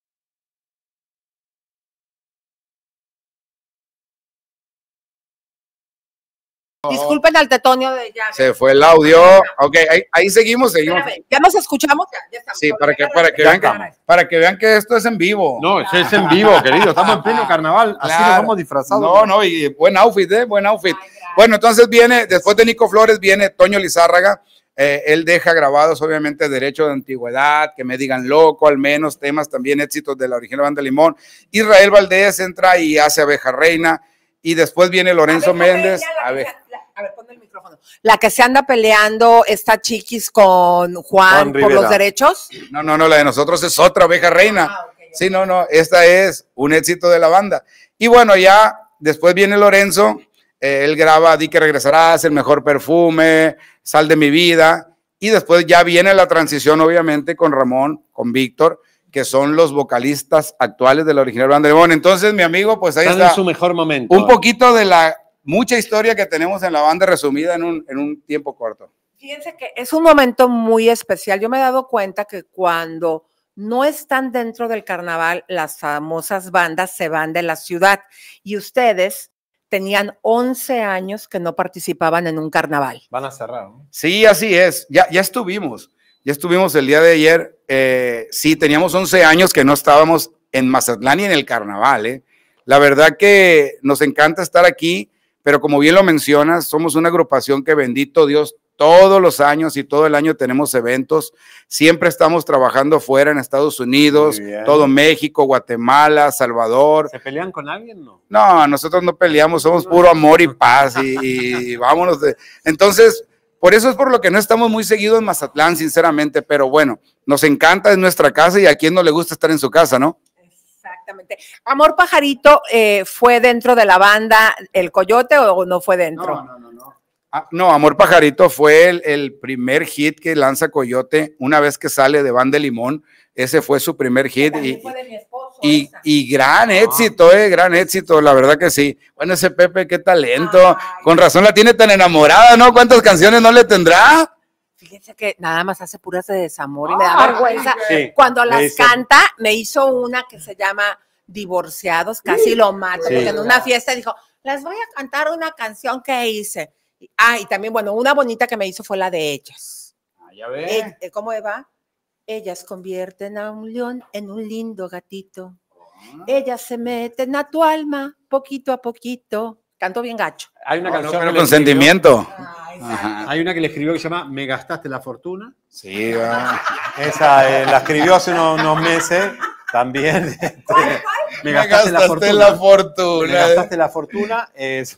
Disculpen al tetonio de ya. Se fue el audio. Ok, ahí, ahí seguimos, seguimos. Espérame, ¿ya nos escuchamos? Ya, ya estamos. Sí, para que, para, que Ya vean que, estamos. para que vean que esto es en vivo. No, ese es en vivo, querido. Estamos en pleno carnaval. Así Claro. nos vamos disfrazados. No, no, y buen outfit, ¿eh? Buen outfit. Bueno, entonces viene, después de Nico Flores, viene Toño Lizárraga. Eh, él deja grabados, obviamente, Derecho de Antigüedad, Que Me Digan Loco, al menos, temas también éxitos de la original Banda Limón. Israel Valdés entra y hace Abeja Reina. Y después viene Lorenzo Abeja Méndez. Reina, la A que ver. se- la- a ver, pon el micrófono. La que se anda peleando esta Chiquis con Juan, Juan por Rivera. los derechos. No, no, no, la de nosotros es otra Abeja Reina. Sí, no, no, esta es un éxito de la banda. Y bueno, ya después viene Lorenzo, eh, él graba Di que regresarás, El Mejor Perfume, Sal de mi vida, y después ya viene la transición, obviamente, con Ramón, con Víctor, que son los vocalistas actuales de la original Banda Limón. Entonces, mi amigo, pues ahí Están está en su mejor momento. un poquito de la mucha historia que tenemos en la banda resumida en un, en un tiempo corto. Fíjense que es un momento muy especial. Yo me he dado cuenta que cuando no están dentro del carnaval, las famosas bandas se van de la ciudad y ustedes tenían once años que no participaban en un carnaval. Van a cerrar, ¿no? Sí, así es. Ya, ya estuvimos. Ya estuvimos el día de ayer. Eh, sí, teníamos once años que no estábamos en Mazatlán y en el carnaval. ¿eh? La verdad que nos encanta estar aquí, pero como bien lo mencionas, somos una agrupación que, bendito Dios, todos los años y todo el año tenemos eventos. Siempre estamos trabajando fuera en Estados Unidos, Muy bien. todo México, Guatemala, Salvador. ¿Se pelean con alguien? No. No, nosotros no peleamos, somos puro amor y paz y, y vámonos. De... Entonces, por eso es por lo que no estamos muy seguidos en Mazatlán, sinceramente, pero bueno, nos encanta, es nuestra casa y a quien no le gusta estar en su casa, ¿no? Exactamente. Amor Pajarito, eh, ¿fue dentro de la banda El Coyote o no fue dentro? No, no, no. no. Ah, no, Amor Pajarito fue el, el primer hit que lanza Coyote una vez que sale de Banda Limón. Ese fue su primer hit y, Fue de mi esposo. y, y gran éxito, eh, gran éxito, la verdad que sí. Bueno, ese Pepe, qué talento. Con razón la tiene tan enamorada, ¿no? ¿Cuántas canciones no le tendrá? Fíjense que nada más hace puras de desamor y me da vergüenza. Sí, Cuando me las dice- canta, me hizo una que se llama Divorciados, casi lo mato, Sí. porque en una fiesta dijo, les voy a cantar una canción que hice. Y- Ah, y también, bueno, una bonita que me hizo fue la de Ellas. Ya Eh, eh, ¿Cómo va? Ellas convierten a un león en un lindo gatito. Ellas se meten a tu alma poquito a poquito. Canto bien gacho. Hay una No, no, canción pero que le con escribió- sentimiento. Ajá. Hay una que le escribió que se llama Me gastaste la fortuna. Sí, va. Esa eh, la escribió hace unos, unos meses también. este, Me Me gastaste, la gastaste fortuna. la fortuna. Me gastaste la fortuna. Es...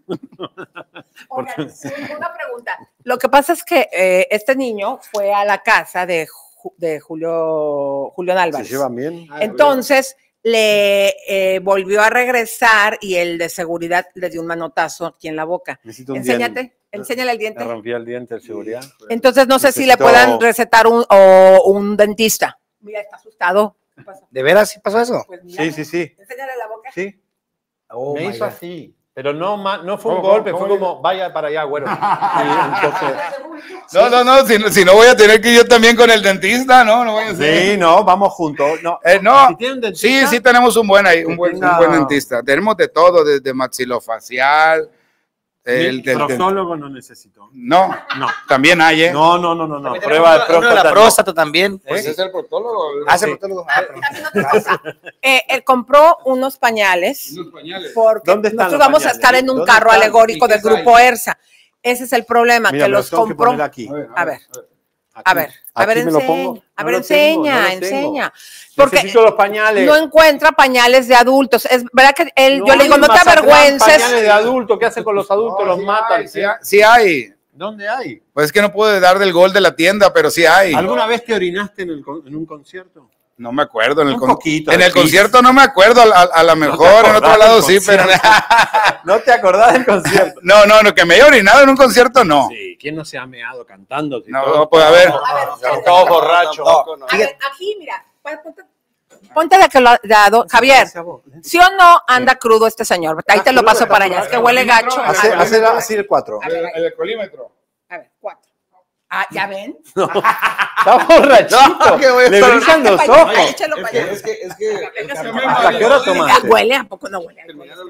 Oigan, una pregunta. Lo que pasa es que eh, este niño fue a la casa de, Ju- de Julio, Julián ¿Se Álvarez. llevan bien? Entonces le eh, volvió a regresar y el de seguridad le dio un manotazo aquí en la boca. Necesito un Enséñate, diente. enséñale el Me diente. rompí el diente de seguridad. Entonces no sé si le Necesito- puedan recetar un, o un dentista. Mira, está asustado. ¿Qué pasa? ¿De veras sí pasó eso? Pues mira, Sí, sí, sí. enséñale la boca. Sí. Oh, Me my hizo God. así. Pero no, ma- no fue un ¿Cómo, golpe, cómo, fue cómo? como, vaya para allá, güero. Y entonces, No, no, no, si, si no voy a tener que ir yo también con el dentista, ¿no? No voy a ser. sí, no, vamos juntos. No, Eh, no, si tiene un dentista, sí, sí tenemos un buen ahí, un que buen, un tenga- buen dentista. Tenemos de todo, desde maxilofacial, El, del, proctólogo no necesito. No, no. También hay, ¿eh? No, no, no, no. no. Prueba de próstata. La próstata también. Pues ¿eh? es el proctólogo. Ah, Sí. el proctólogo. Eh, él compró unos pañales. Unos pañales. Porque ¿Dónde están nosotros los vamos a pañales? estar en un ¿Dónde carro están? alegórico ¿Y qué del grupo hay? ERSA. Ese es el problema, Mira, que me los tengo que compró. poner aquí. A ver, Aquí. a ver, a ver, Aquí me lo enseña. pongo. A No ver, lo tengo, enseña, no lo tengo. enseña. Porque Necesito los pañales. no encuentra pañales de adultos. Es verdad que él, No yo le digo, hay no en te Mazatlán avergüences. pañales de adultos. ¿Qué hacen con los adultos? Los matan. Sí, hay, sí hay. ¿Dónde hay? Pues es que no puedo dar del gol de la tienda, pero sí hay. ¿Alguna vez te orinaste en, el con- en un concierto? No me acuerdo. En el, Un con- poquito en de el pis. concierto no me acuerdo, a, a lo mejor en otro acordás lado del sí, pero concierto. ¿No te acordás del concierto? no, no, no, que me haya orinado en un concierto no. Sí, ¿quién no se ha meado cantando? Si No, todo- pues a ver. Todo borracho. A ver, aquí, mira, ponte, ponte de aquel lado. Javier, ¿sí o no anda crudo este señor? Ahí te lo paso para allá, es que huele gacho. Hace, A ver, hace la- así el cuatro. El, el alcoholímetro. a ver, cuatro. Ah, ¿ya ven? No, está borrachito. que voy a Le estar- brillan los Échalo para ojos. allá, échalo para allá. Es que, es que. ¿Hasta qué hora tomaste? Huele, ¿a poco no huele?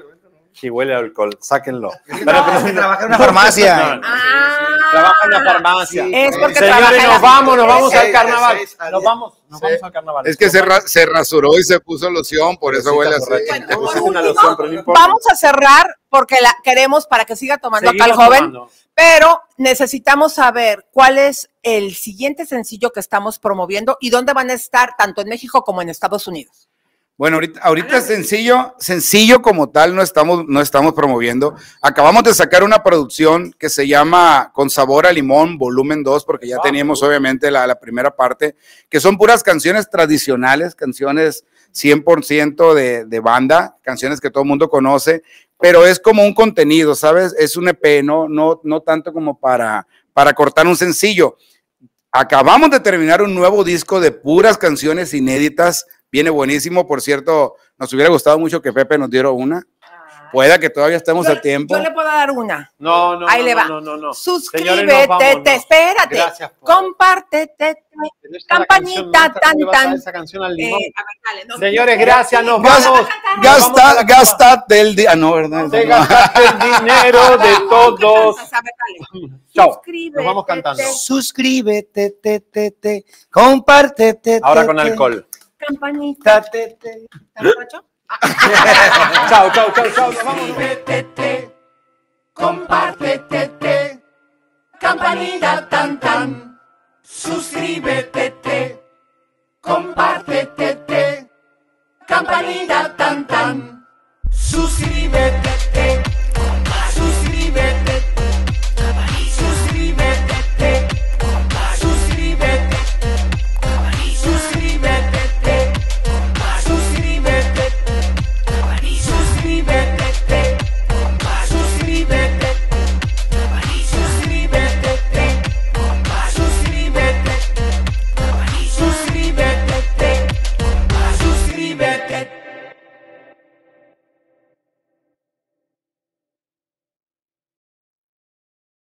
Sí, huele a alcohol. Sáquenlo. No, es que trabaja en una farmacia. Trabaja en la farmacia. Es porque Señores, trabaja en la- nos vamos, nos vamos Sí, al de carnaval. seis a Nos diez. vamos, nos vamos al carnaval. Es que se, ra- se rasuró y se puso loción, por eso huele así. Te pusiste una loción, pero no importa. Vamos a cerrar porque la queremos para que siga tomando acá el Seguimos joven, tomando. pero necesitamos saber cuál es el siguiente sencillo que estamos promoviendo y dónde van a estar tanto en México como en Estados Unidos. Bueno, ahorita, ahorita sencillo, sencillo como tal no estamos, no estamos promoviendo. Acabamos de sacar una producción que se llama Con Sabor a Limón, volumen dos, porque ya teníamos obviamente la, la primera parte, que son puras canciones tradicionales, canciones cien por ciento de, de banda, canciones que todo el mundo conoce, pero es como un contenido, ¿sabes? Es un E P, no, no, no tanto como para, para cortar un sencillo. Acabamos de terminar un nuevo disco de puras canciones inéditas. Viene buenísimo, por cierto, nos hubiera gustado mucho que Pepe nos diera una. Pueda que todavía estemos Yo, a tiempo. yo le puedo dar una. No, no, Ahí no, le va. no, no, no. Suscríbete, Señores, nos vamos, te, no. espérate. Gracias por- Compártete, Pero esta es la canción, campanita, ¿no? tan, ¿Le vas a dar tan. esa canción al Eh, limón? a ver, dale, no. Señores, gracias, nos Gas- vamos. Gasta, gástate el día. Ah, no, ¿verdad? Te gastaste el dinero de todos. A ver, dale. Chao. Suscríbete, Nos vamos cantando. Suscríbete, te, te, te. Compártete. Ahora te, con te. alcohol. Campanita. Te, te. ¿Está borracho? Chao, chao, chao, chao. Nos vamos. Suscríbete, compártete, campanita tan tan. Suscríbete, compártete.